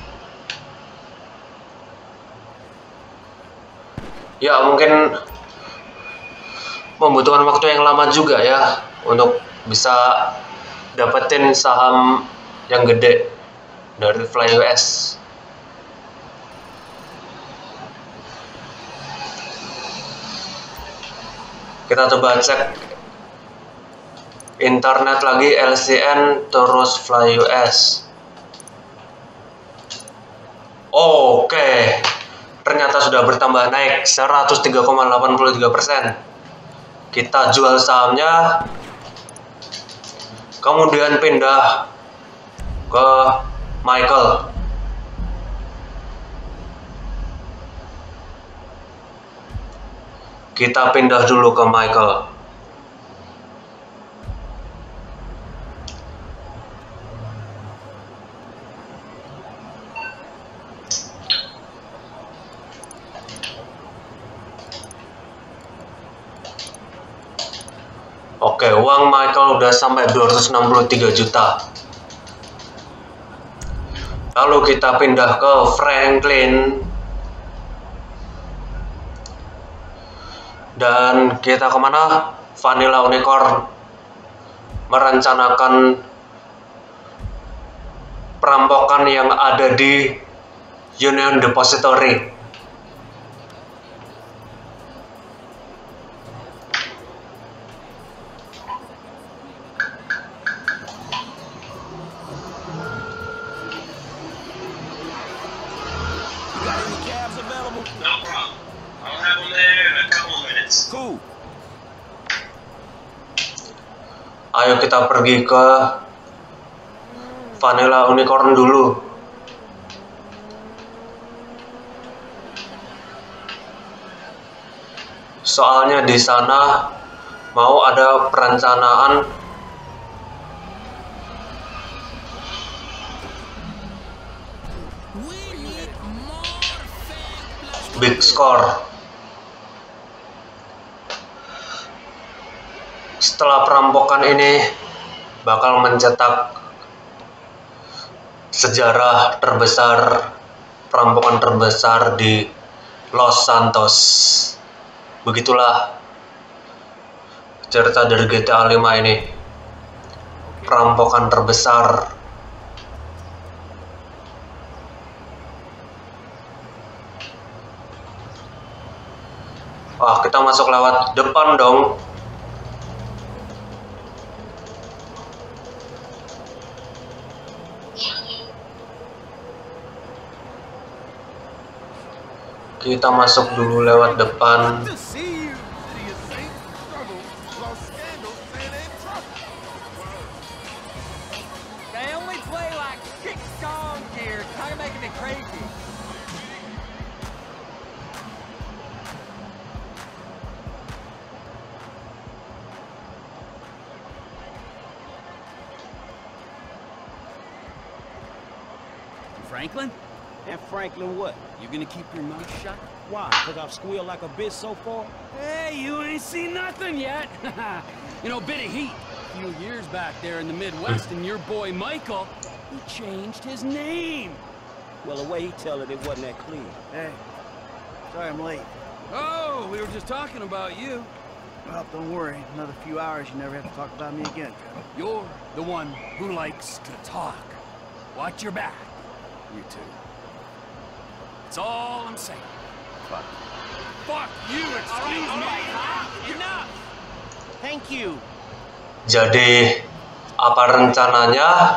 Ya mungkin membutuhkan waktu yang lama juga ya untuk bisa dapetin saham yang gede dari FlyUS. Kita coba cek internet lagi, LCN terus FlyUS. Oke, ternyata sudah bertambah naik 103,83%. Kita jual sahamnya, kemudian pindah ke Michael. Kita pindah dulu ke Michael. Oke, uang Michael udah sampai 263 juta. Lalu kita pindah ke Franklin. Dan kita kemana? Vanilla Unicorn merencanakan perampokan yang ada di Union Depository. Ayo kita pergi ke Vanilla Unicorn dulu. Soalnya di sana mau ada perencanaan big score. Setelah perampokan ini bakal mencetak sejarah terbesar, perampokan terbesar di Los Santos. Begitulah cerita dari GTA 5 ini. Perampokan terbesar. Wah, kita masuk lewat depan dong. Kita masuk dulu lewat depan. Franklin? And Franklin what? You gonna keep your mouth shut? Why? Because I've squealed like a bitch so far? Hey, you ain't seen nothing yet. You know, bit of heat. A few years back there in the Midwest, and your boy Michael, he changed his name. Well, the way he tell it, it wasn't that clear. Hey, sorry I'm late. Oh, we were just talking about you. Well, don't worry. Another few hours, you never have to talk about me again. You're the one who likes to talk. Watch your back. You two. That's all I'm saying. Fuck. Fuck you, excuse me. Enough. Thank you. Jadi apa rencananya?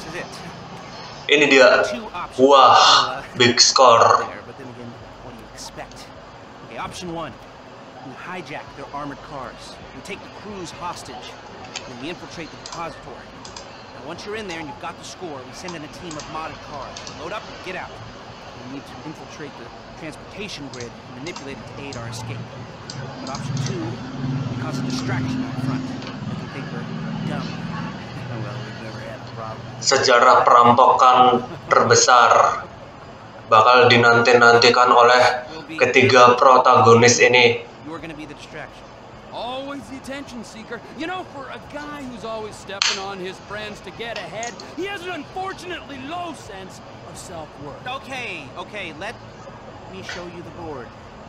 Ini dia. Wah, big score. But then again, what do you expect? Okay, option 1. We hijack their armored cars. We take the crews hostage. And we infiltrate the depository. Now, once you're in there and you've got the score, we send in a team of modded cars. Load up and get out. We need to infiltrate the transportation grid and manipulate it to aid our escape. But option 2, we cause a distraction out front. Make them think we're dumb. Well, we've never had a problem. Sejarah perampokan terbesar bakal dinanti-nantikan oleh ketiga protagonis ini. You're gonna be the distraction. Always the attention seeker. You know, for a guy who's always stepping on his friends to get ahead, he has an unfortunately low sense of self-worth. Okay, let me show you the board.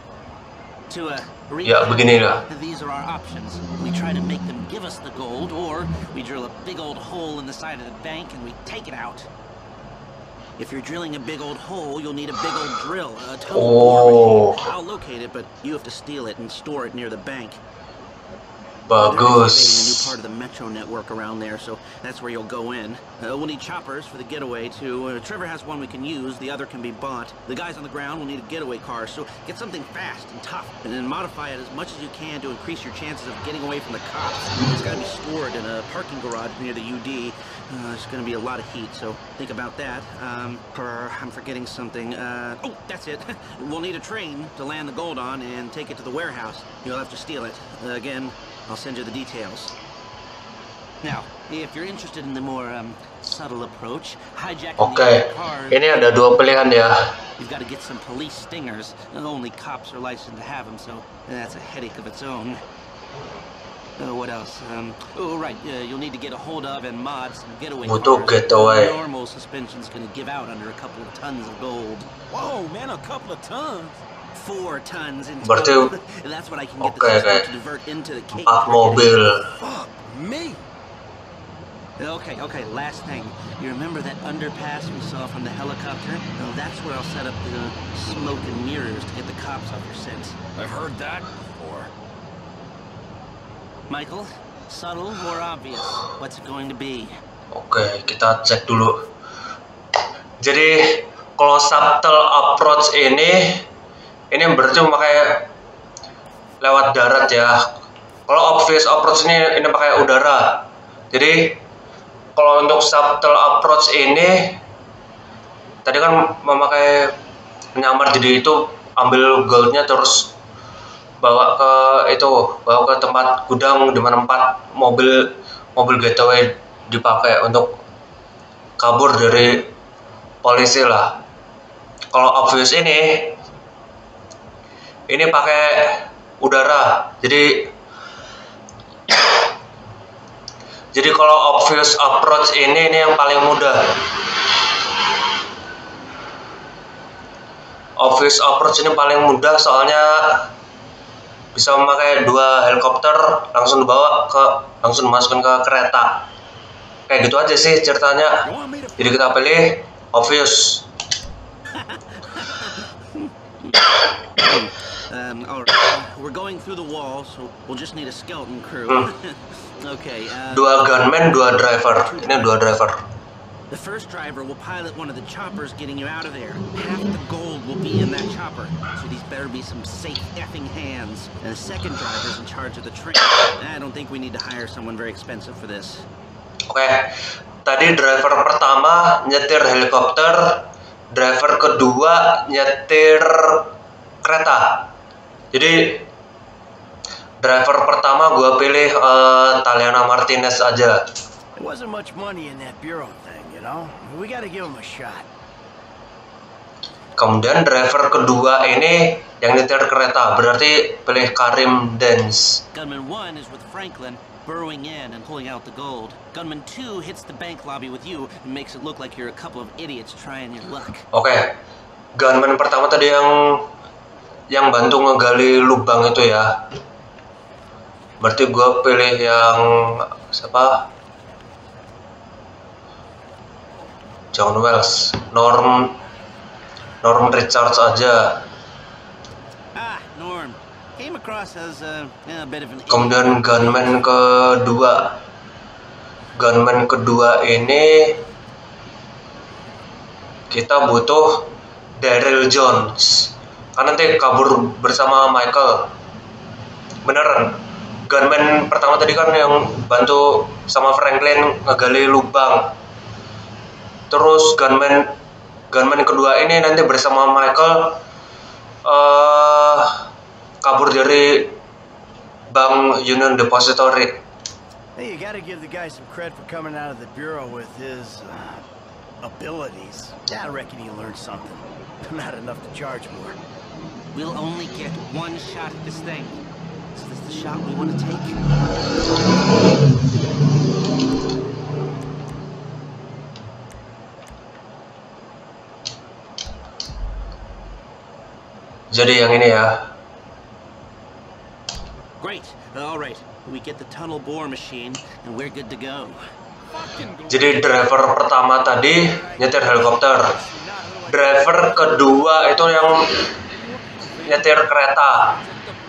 To Ya, beginilah. these are our options. We try to make them give us the gold, or we drill a big old hole in the side of the bank and we take it out. If you're drilling a big old hole, you'll need a big old drill, a tunnel bore machine. I'll locate it, but you have to steal it and store it near the bank. Bagus. A new part of the metro network around there, so that's where you'll go in. We'll need choppers for the getaway too. Trevor has one we can use. The other can be bought. The guys on the ground will need a getaway car, so get something fast and tough, and then modify it as much as you can to increase your chances of getting away from the cops. It's got to be stored in a parking garage near the UD. There's going to be a lot of heat, so think about that. I'm forgetting something. Oh, that's it. We'll need a train to land the gold on and take it to the warehouse. You'll have to steal it. Again, I'll send you the details. Now, if you're interested in the more subtle approach, hijacking the cars. Ini ada dua pilihan ya. You've got to get some police stingers. Only cops are licensed to have them, so that's a headache of its own. What else? Right. You'll need to get a hold of and mod some getaway Butuh cars. getaway. Normal suspension's going to give out under a couple of tons of gold. Whoa, man, a couple of tons. 4 tons in Berarti total. That's what I can get the system to divert into the cake. 4 mobil. Fuck me. Okay, last thing. You remember that underpass we saw from the helicopter? Well, that's where I'll set up the smoke and mirrors to get the cops off your scent. I've heard that before. Michael, subtle or obvious? What's it going to be? Oke, kita cek dulu. Jadi, kalau subtle approach ini berarti pakai lewat darat ya. Kalau obvious approach ini pakai udara. Jadi kalau untuk subtle approach ini tadi kan memakai penyamar, jadi itu ambil goldnya terus bawa ke tempat gudang di mana mobil getaway dipakai untuk kabur dari polisi lah. Kalau obvious ini pakai udara. Jadi kalau obvious approach ini yang paling mudah. Obvious approach ini paling mudah soalnya bisa memakai 2 helikopter langsung dimasukin ke kereta. Kayak gitu aja sih ceritanya. Jadi kita pilih obvious. All right. We're going through the wall, so we'll just need a skeleton crew. Okay. 2 gunmen, 2 driver. Ini 2 driver. The first driver will pilot one of the choppers getting you out of there. Half the gold will be in that chopper, so these better be some safe effing hands. And the second driver's in charge of the train. I don't think we need to hire someone very expensive for this. Oke, tadi driver pertama nyetir helikopter, driver kedua nyetir kereta. Jadi driver pertama gua pilih Taliana Martinez aja. There wasn't much money in that bureau thing, you know. We gotta give him a shot. Kemudian driver kedua ini yang nyetir kereta, berarti pilih Karim Dance. Gunman 1 is with Franklin, burrowing in and pulling out the gold. Gunman 2 hits the bank lobby with you and makes it look like you're a couple of idiots trying your luck. Oke, gunman pertama tadi yang bantu ngegali lubang itu ya. Berarti gue pilih yang siapa? John Wells, Norm Richards aja. Norm. Came across as a bit of an... Kemudian gunman kedua ini kita butuh Daryl Jones, karena nanti kabur bersama Michael. Beneran, gunman pertama tadi kan yang bantu sama Franklin ngegali lubang. Terus gunman kedua ini nanti bersama Michael kabur dari Bank Union Depository. Hey, you gotta give the guy some credit for coming out of the bureau with his abilities. Yeah, I reckon he learned something. Not enough to charge more. We'll only get one shot at this thing. Is this the shot we want to take? Jadi yang ini ya. Great. All right. We get the tunnel bore machine and we're good to go. Jadi driver pertama tadi nyetir helikopter. Driver kedua itu yang nyetir kereta.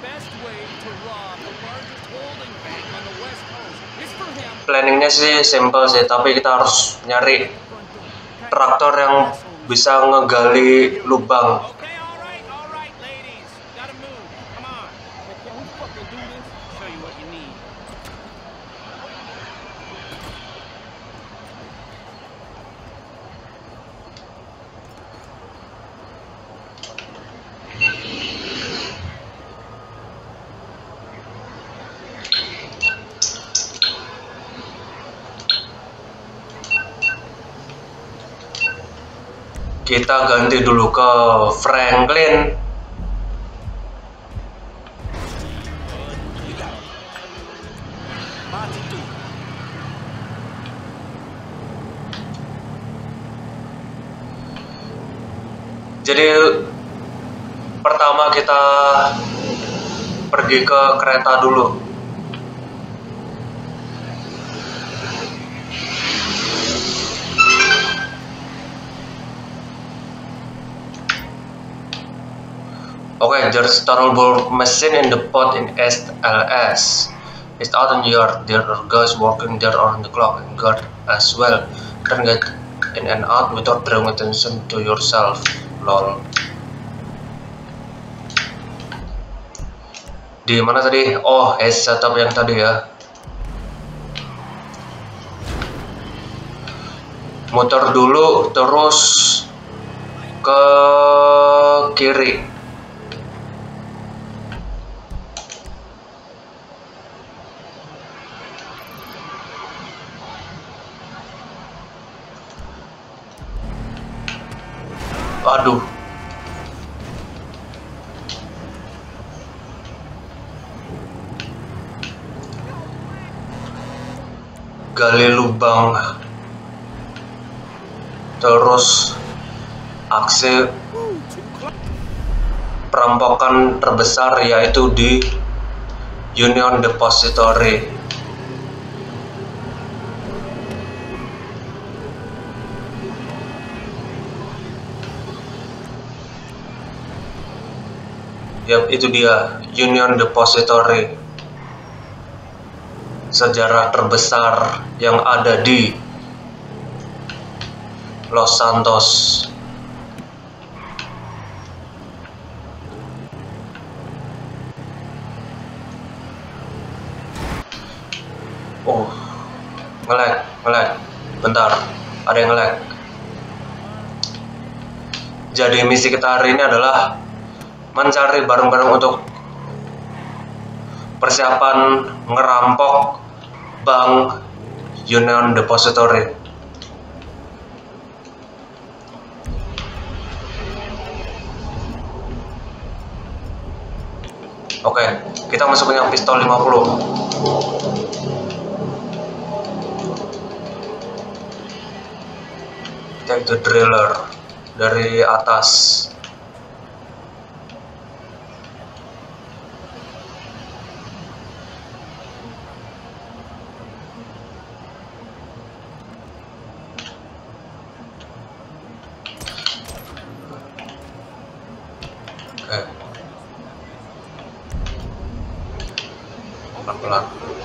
Planningnya sih simple sih, tapi kita harus nyari traktor yang bisa ngegali lubang. Kita ganti dulu ke Franklin. Jadi pertama kita pergi ke kereta dulu. Okay, there's tunnel bore machine in the pod in SLS. It's out in yard. There are guys working there on the clock and guard as well. Can get in and out without drawing attention to yourself. Lol. Di mana tadi? Oh, setup yang tadi ya. Muter dulu terus ke kiri. Aduh. Gali lubang. Terus aksi perampokan terbesar yaitu di Union Depository. Yap, itu dia Union Depository, sejarah terbesar yang ada di Los Santos. Oh, nge-lag, bentar, ada yang nge-lag. Jadi misi kita hari ini adalah mencari barang-barang untuk persiapan ngerampok Bank Union Depository. Oke, kita masuk punya pistol 50. Take the driller dari atas. Pelan-pelan.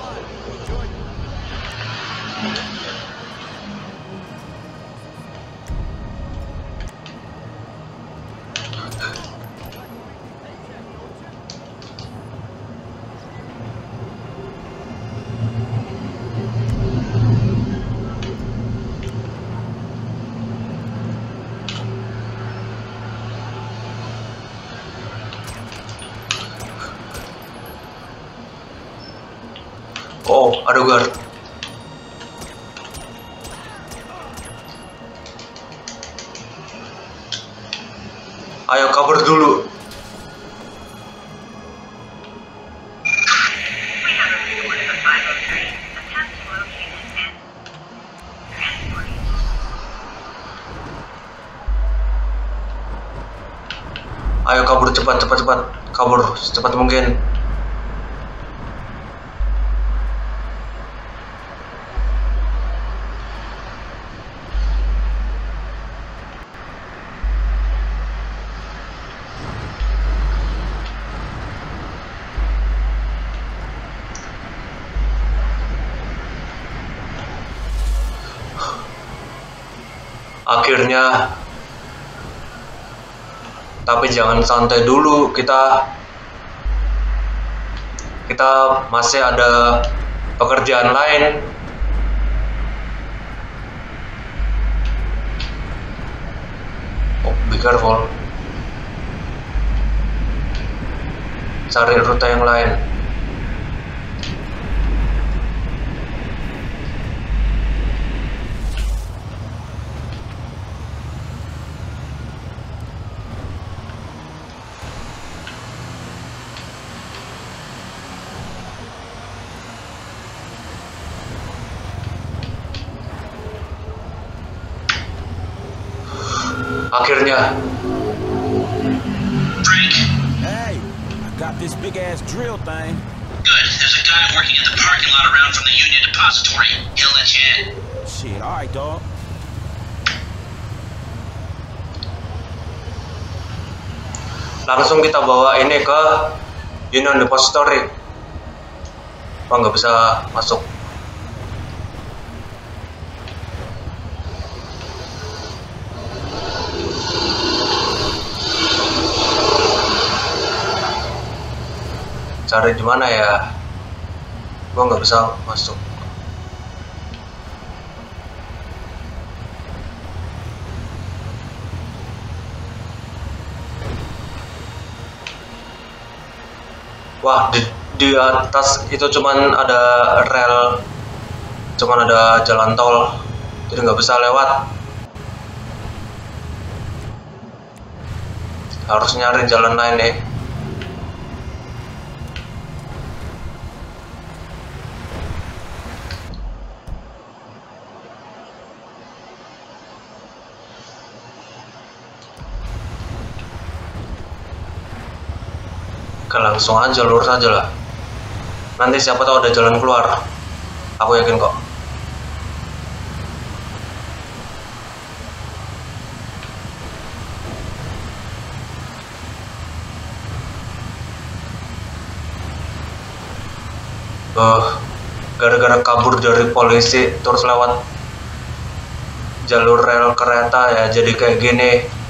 Oh, ada guard. Ayo kabur dulu. Ayo kabur cepat, kabur secepat mungkin. Akhirnya, tapi jangan santai dulu, kita masih ada pekerjaan lain. Oh, be careful, cari rute yang lain. Akhirnya. Frank. Hey, I got this big ass drill thing. Good. There's a guy working at the parking lot around from the Union Depository. He'll let you in. Shit, all right, dog. Langsung kita bawa ini ke Union Depository. Oh, nggak bisa masuk. Cari di mana ya? Gua nggak bisa masuk. Wah, di atas itu cuman ada rel, cuman ada jalan tol, jadi nggak bisa lewat. Harus nyari jalan lain nih. Langsung aja, lurus aja lah. Nanti siapa tahu ada jalan keluar. Aku yakin kok. Gara-gara kabur dari polisi terus lewat jalur rel kereta ya jadi kayak gini.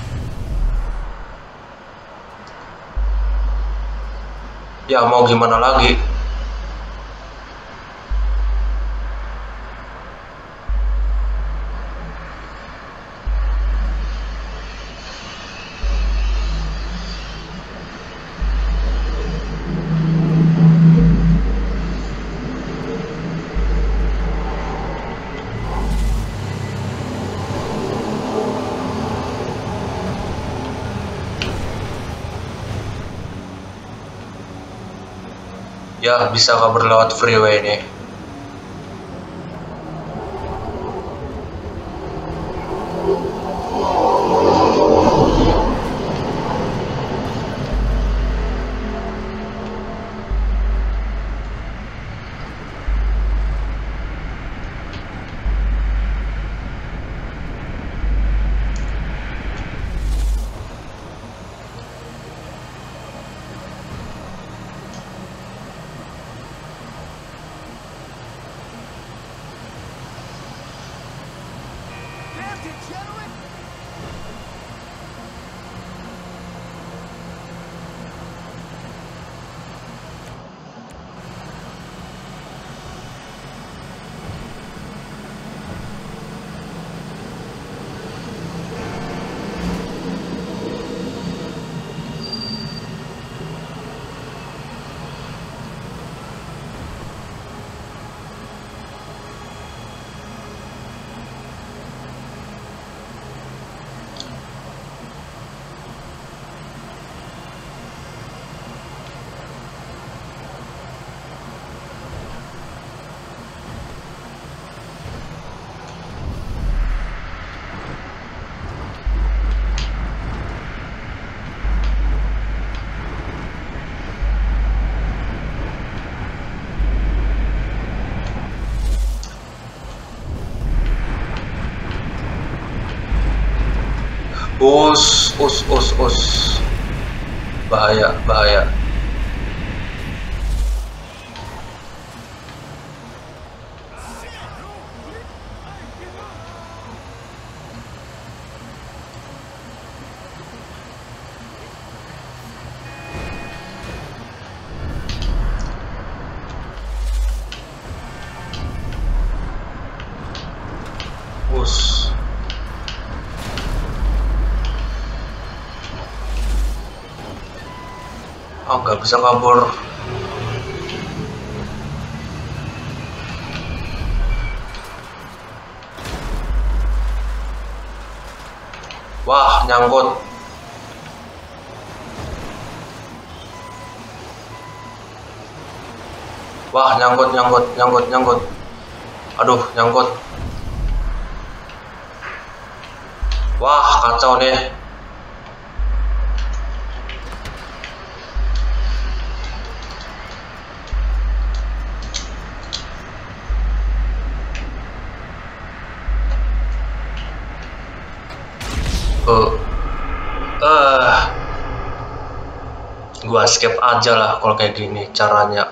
Ya mau gimana lagi? Ya, bisa kabur lewat freeway ini. Us. Bahaya. Oh, nggak bisa kabur. Wah, nyangkut. Wah, nyangkut. Aduh, nyangkut. Wah, kacau nih. Gua skip aja lah kalau kayak gini caranya.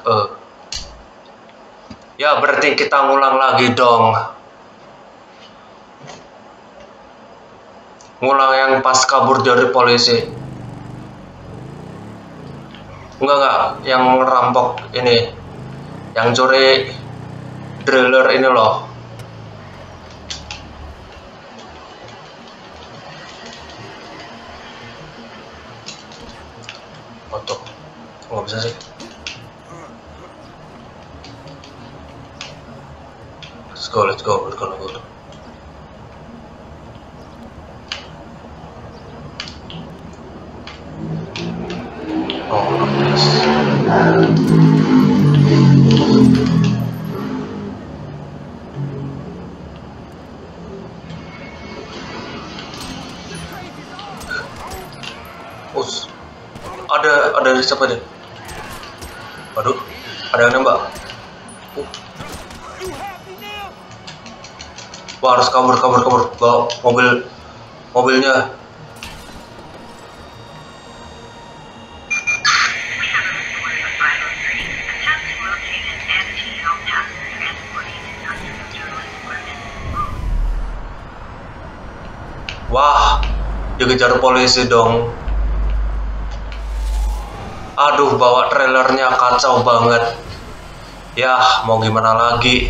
Ya berarti kita ngulang lagi dong. Ngulang yang pas kabur dari polisi. Enggak, yang rampok ini. Yang curi driller ini loh. Foto. Nggak bisa sih. Let's go. We're gonna go. Oh, yes. Ada siapa deh? Waduh, ada yang nembak. Wah, harus kabur. Bawa mobilnya. Wah, dikejar polisi dong. Aduh, bawa trailernya kacau banget. Yah, mau gimana lagi?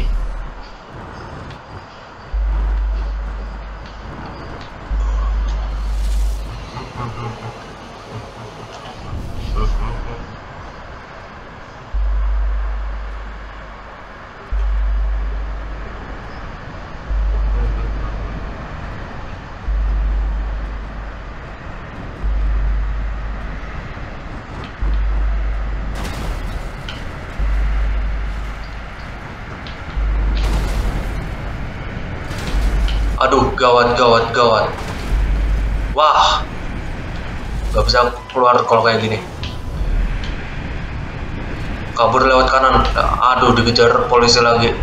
Aduh, gawat. Wah, gak bisa keluar kalau kayak gini. Kabur lewat kanan. Aduh, dikejar polisi lagi.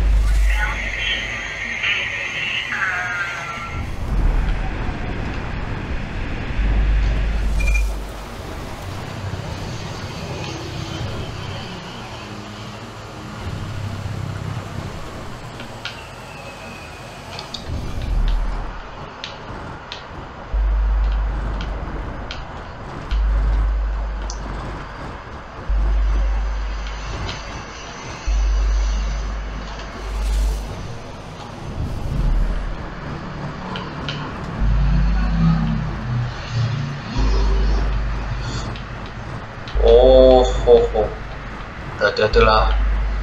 Hati-hatilah.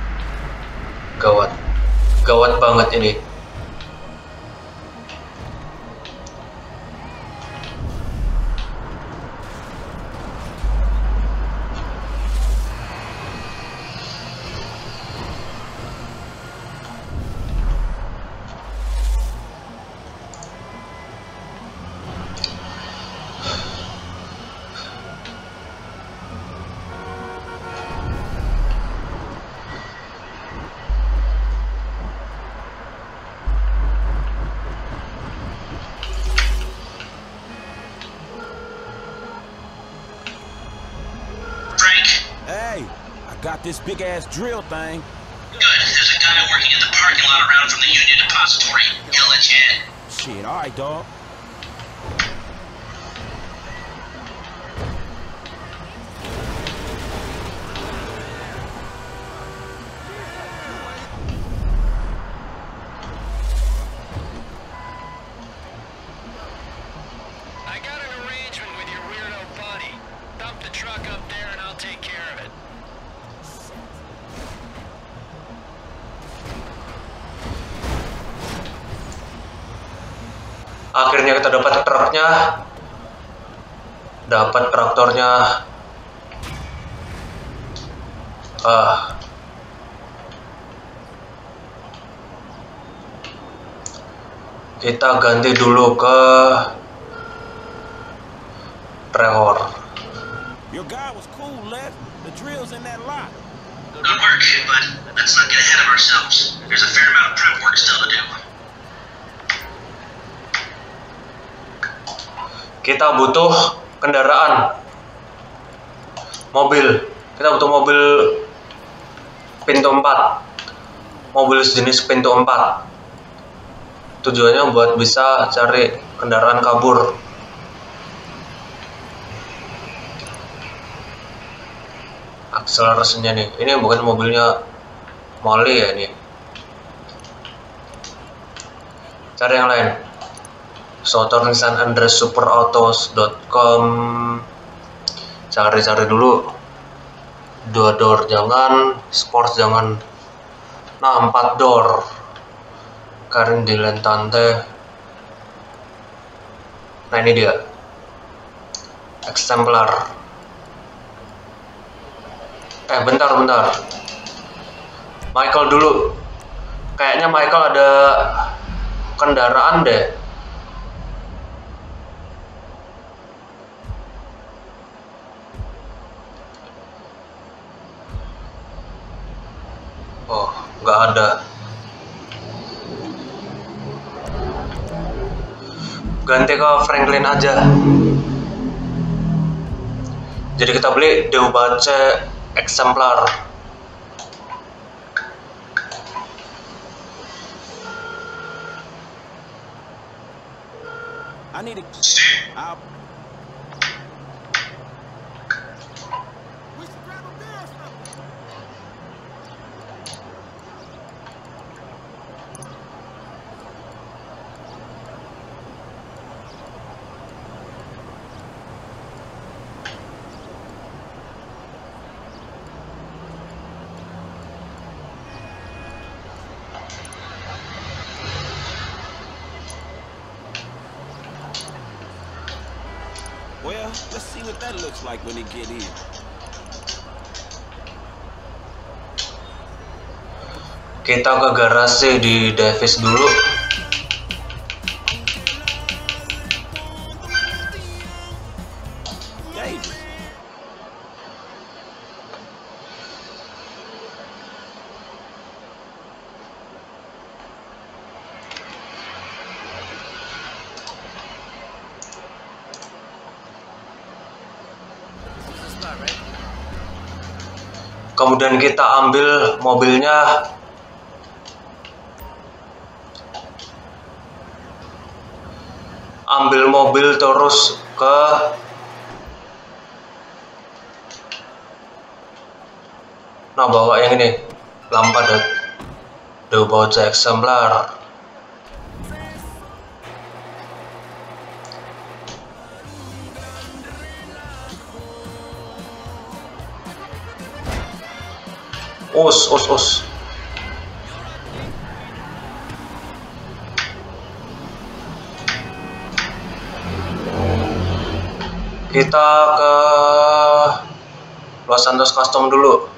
Gawat banget ini. got this big ass drill thing. Good. There's a guy working at the parking lot around from the Union Depository. He'll let you in. Shit, all right, dog. I got an arrangement with your weirdo buddy. Dump the truck up there and I'll take care of it. Akhirnya kita dapat truknya, dapat traktornya. Kita ganti dulu ke Trevor. Your guy was cool, Les. The drill's in that lot. Good work, but let's not get ahead of ourselves. There's a fair amount of prep work still to do. Kita butuh kendaraan, mobil. Kita butuh mobil pintu 4, mobil sejenis pintu 4. Tujuannya buat bisa cari kendaraan kabur. Akselerasinya nih, ini bukan mobilnya Molly ya ini. Cari yang lain. Sotor Nissan Andres superautos.com. Cari-cari dulu. 2 door jangan, sport jangan. Nah, 4 door. Karin Dilentante. Nah, ini dia. Exemplar. Bentar. Michael dulu. Kayaknya Michael ada kendaraan deh. Oh, nggak ada. Ganti ke Franklin aja. Jadi kita beli Deubace Exemplar. I need to. Well, let's see what that looks like when they get in. Kita ke garasi di Davis dulu. Davis. Kemudian kita ambil mobilnya. Ambil mobil terus ke bawa yang ini, lampu Deubace Exemplar. Us. Kita ke Los Santos Custom dulu.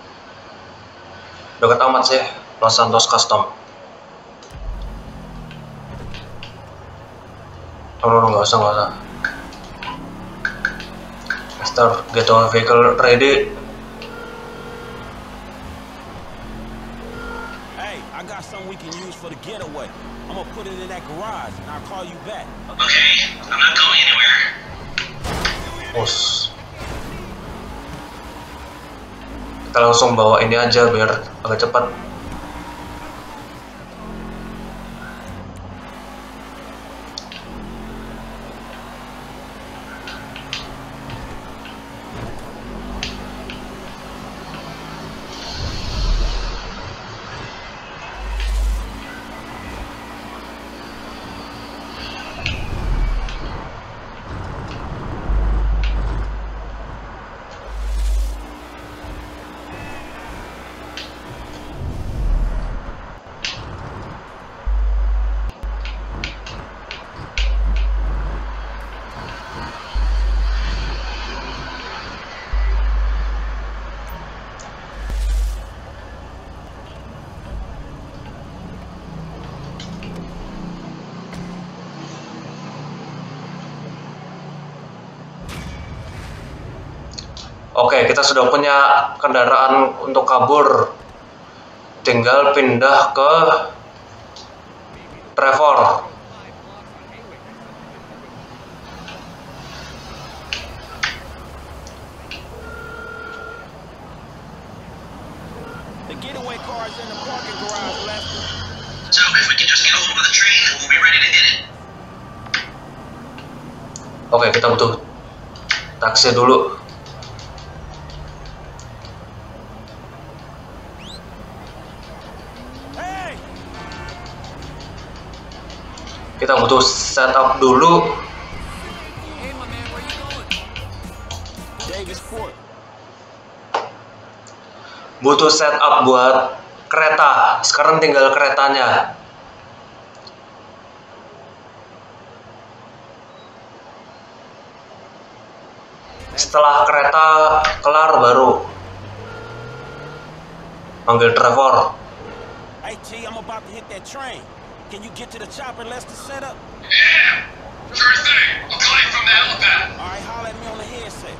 Dekat amat sih, Los Santos Custom. Nggak usah. Master, get our vehicle ready. I got something we can use for the getaway. I'm gonna put it in that garage and I'll call you back. Okay, I'm not going anywhere. Us. Kita langsung bawa ini aja biar agak cepat. Oke, kita sudah punya kendaraan untuk kabur. Tinggal pindah ke Trevor. The getaway car is in the parking garage, Lester. So if we can just get a hold of the train, we'll be ready to hit it. Oke, kita butuh taksi dulu. Kita butuh setup dulu. Butuh setup buat kereta. Sekarang tinggal keretanya. Setelah kereta kelar baru panggil Trevor. Hey T, I'm about to hit that train. Can you get to the chopper Lester set up? Yeah, sure thing. I'll call you from the helipad. All right, holler at me on the headset.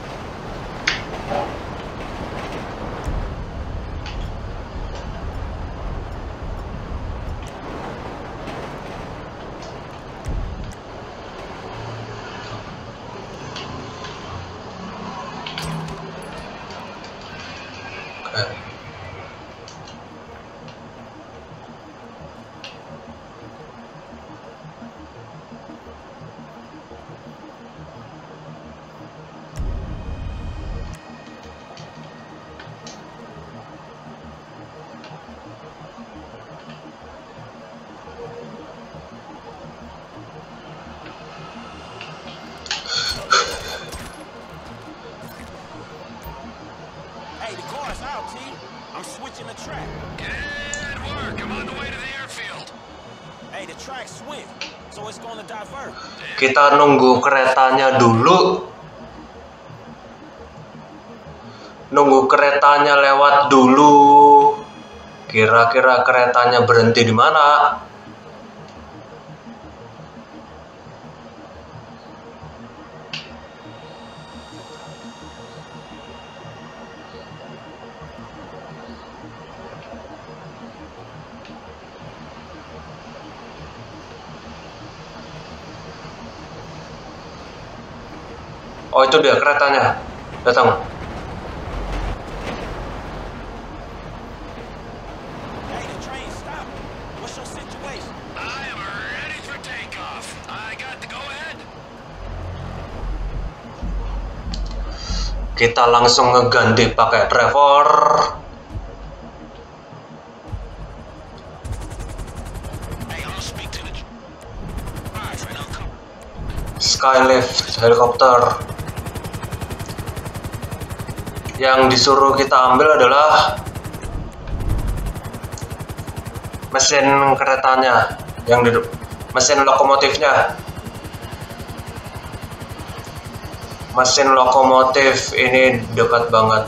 Hey, the car's out, T. I'm switching the track. Good work. I'm on the way to the airfield. Hey, the track's swift, so it's gonna divert. Kita nunggu keretanya dulu. Nunggu keretanya lewat dulu. Kira-kira keretanya berhenti di mana? Oh, itu dia keretanya. Datang. Hey, the train stopped. What's your situation? I am ready for takeoff. I got the go-ahead. Kita langsung ngeganti pakai Trevor. Skylift helikopter. Yang disuruh kita ambil adalah mesin keretanya, mesin lokomotifnya. Mesin lokomotif ini dekat banget.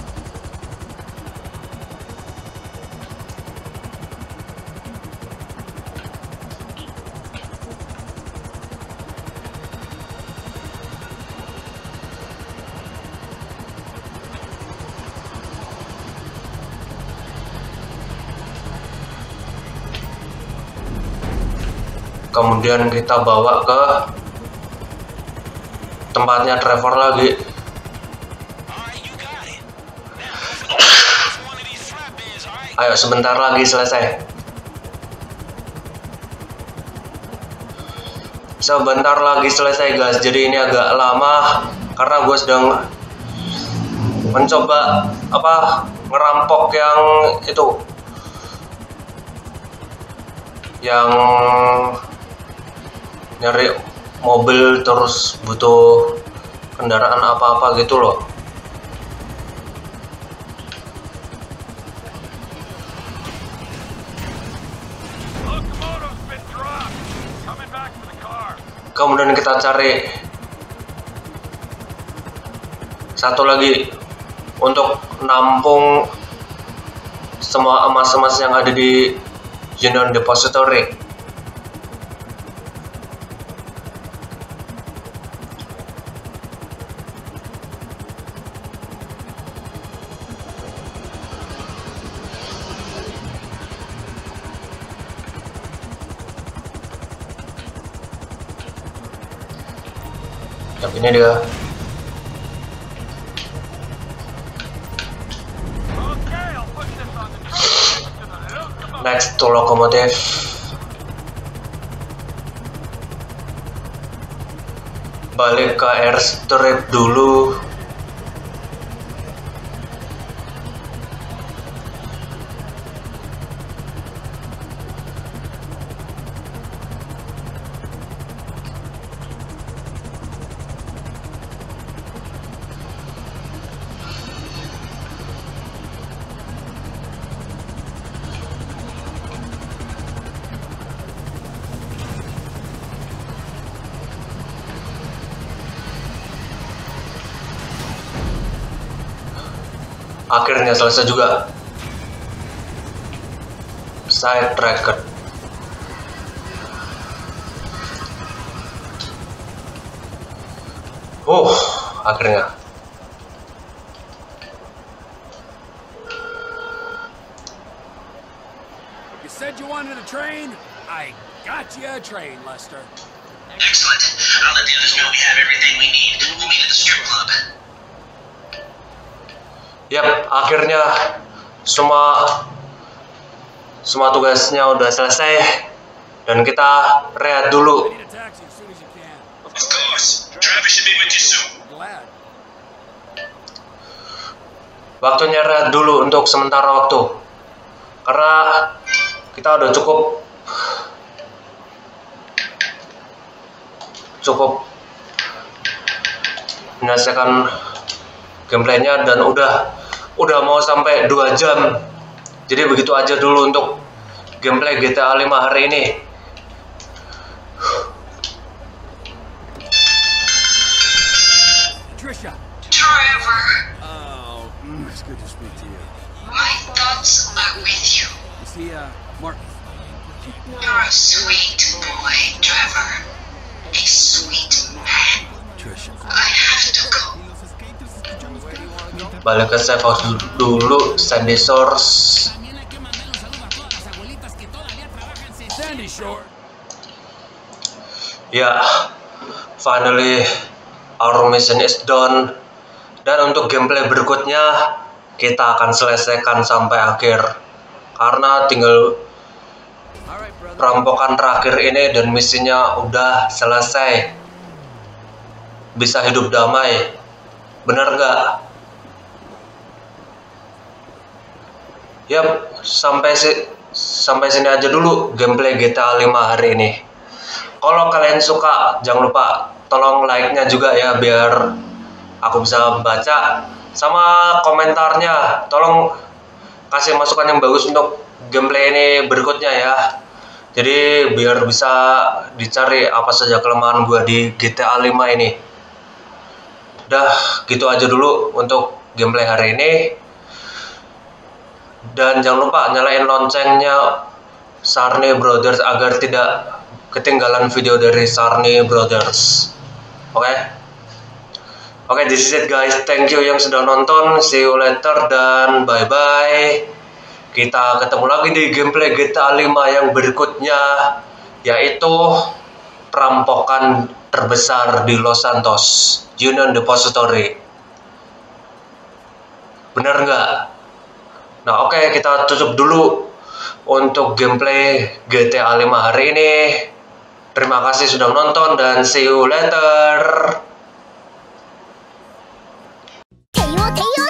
Kemudian kita bawa ke tempatnya Trevor lagi. Ayo, sebentar lagi selesai. Sebentar lagi selesai guys. Jadi ini agak lama karena gue sedang mencoba ngerampok yang itu, yang nyari mobil terus butuh kendaraan apa-apa gitu loh. Kemudian kita cari satu lagi untuk nampung semua emas-emas yang ada di Union Depository. Yang ini dia. Next to lokomotif. Balik ke airstrip dulu. Akhirnya selesai juga. Side tracker. Akhirnya. You said you wanted a train? I got you a train, Lester. Excellent. I'll let the others know we have everything we need. We'll meet at the strip club. Yap, akhirnya semua tugasnya udah selesai dan kita rehat dulu. Of course. Travis should be with you soon. Waktunya rehat dulu untuk sementara waktu. Karena kita udah cukup menyelesaikan gameplaynya dan udah mau sampai 2 jam. Jadi begitu aja dulu untuk gameplay GTA 5 hari ini. Trisha. Trevor. Oh, it's good to speak to you. My thoughts are with you. You see, Mark. You're a sweet boy, Trevor. A sweet man. Trisha. I have to go. Balik ke safe house dulu, Sandy Shores. Sandy Shore. Ya, finally our mission is done. Dan untuk gameplay berikutnya kita akan selesaikan sampai akhir. Karena tinggal perampokan terakhir ini dan misinya udah selesai. Bisa hidup damai. Bener nggak? Yap, sampai sini aja dulu gameplay GTA 5 hari ini. Kalau kalian suka, jangan lupa tolong like-nya juga ya biar aku bisa baca, sama komentarnya. Tolong kasih masukan yang bagus untuk gameplay ini berikutnya ya. Jadi biar bisa dicari apa saja kelemahan gua di GTA 5 ini. Udah gitu aja dulu untuk gameplay hari ini. Dan jangan lupa nyalain loncengnya Sarney Brothers agar tidak ketinggalan video dari Sarney Brothers. Oke, this is it guys. Thank you yang sudah nonton. See you later dan bye bye. Kita ketemu lagi di gameplay GTA 5 yang berikutnya, yaitu perampokan terbesar di Los Santos, Union Depository. Bener nggak? Nah oke, kita tutup dulu untuk gameplay GTA 5 hari ini. Terima kasih sudah menonton dan see you later.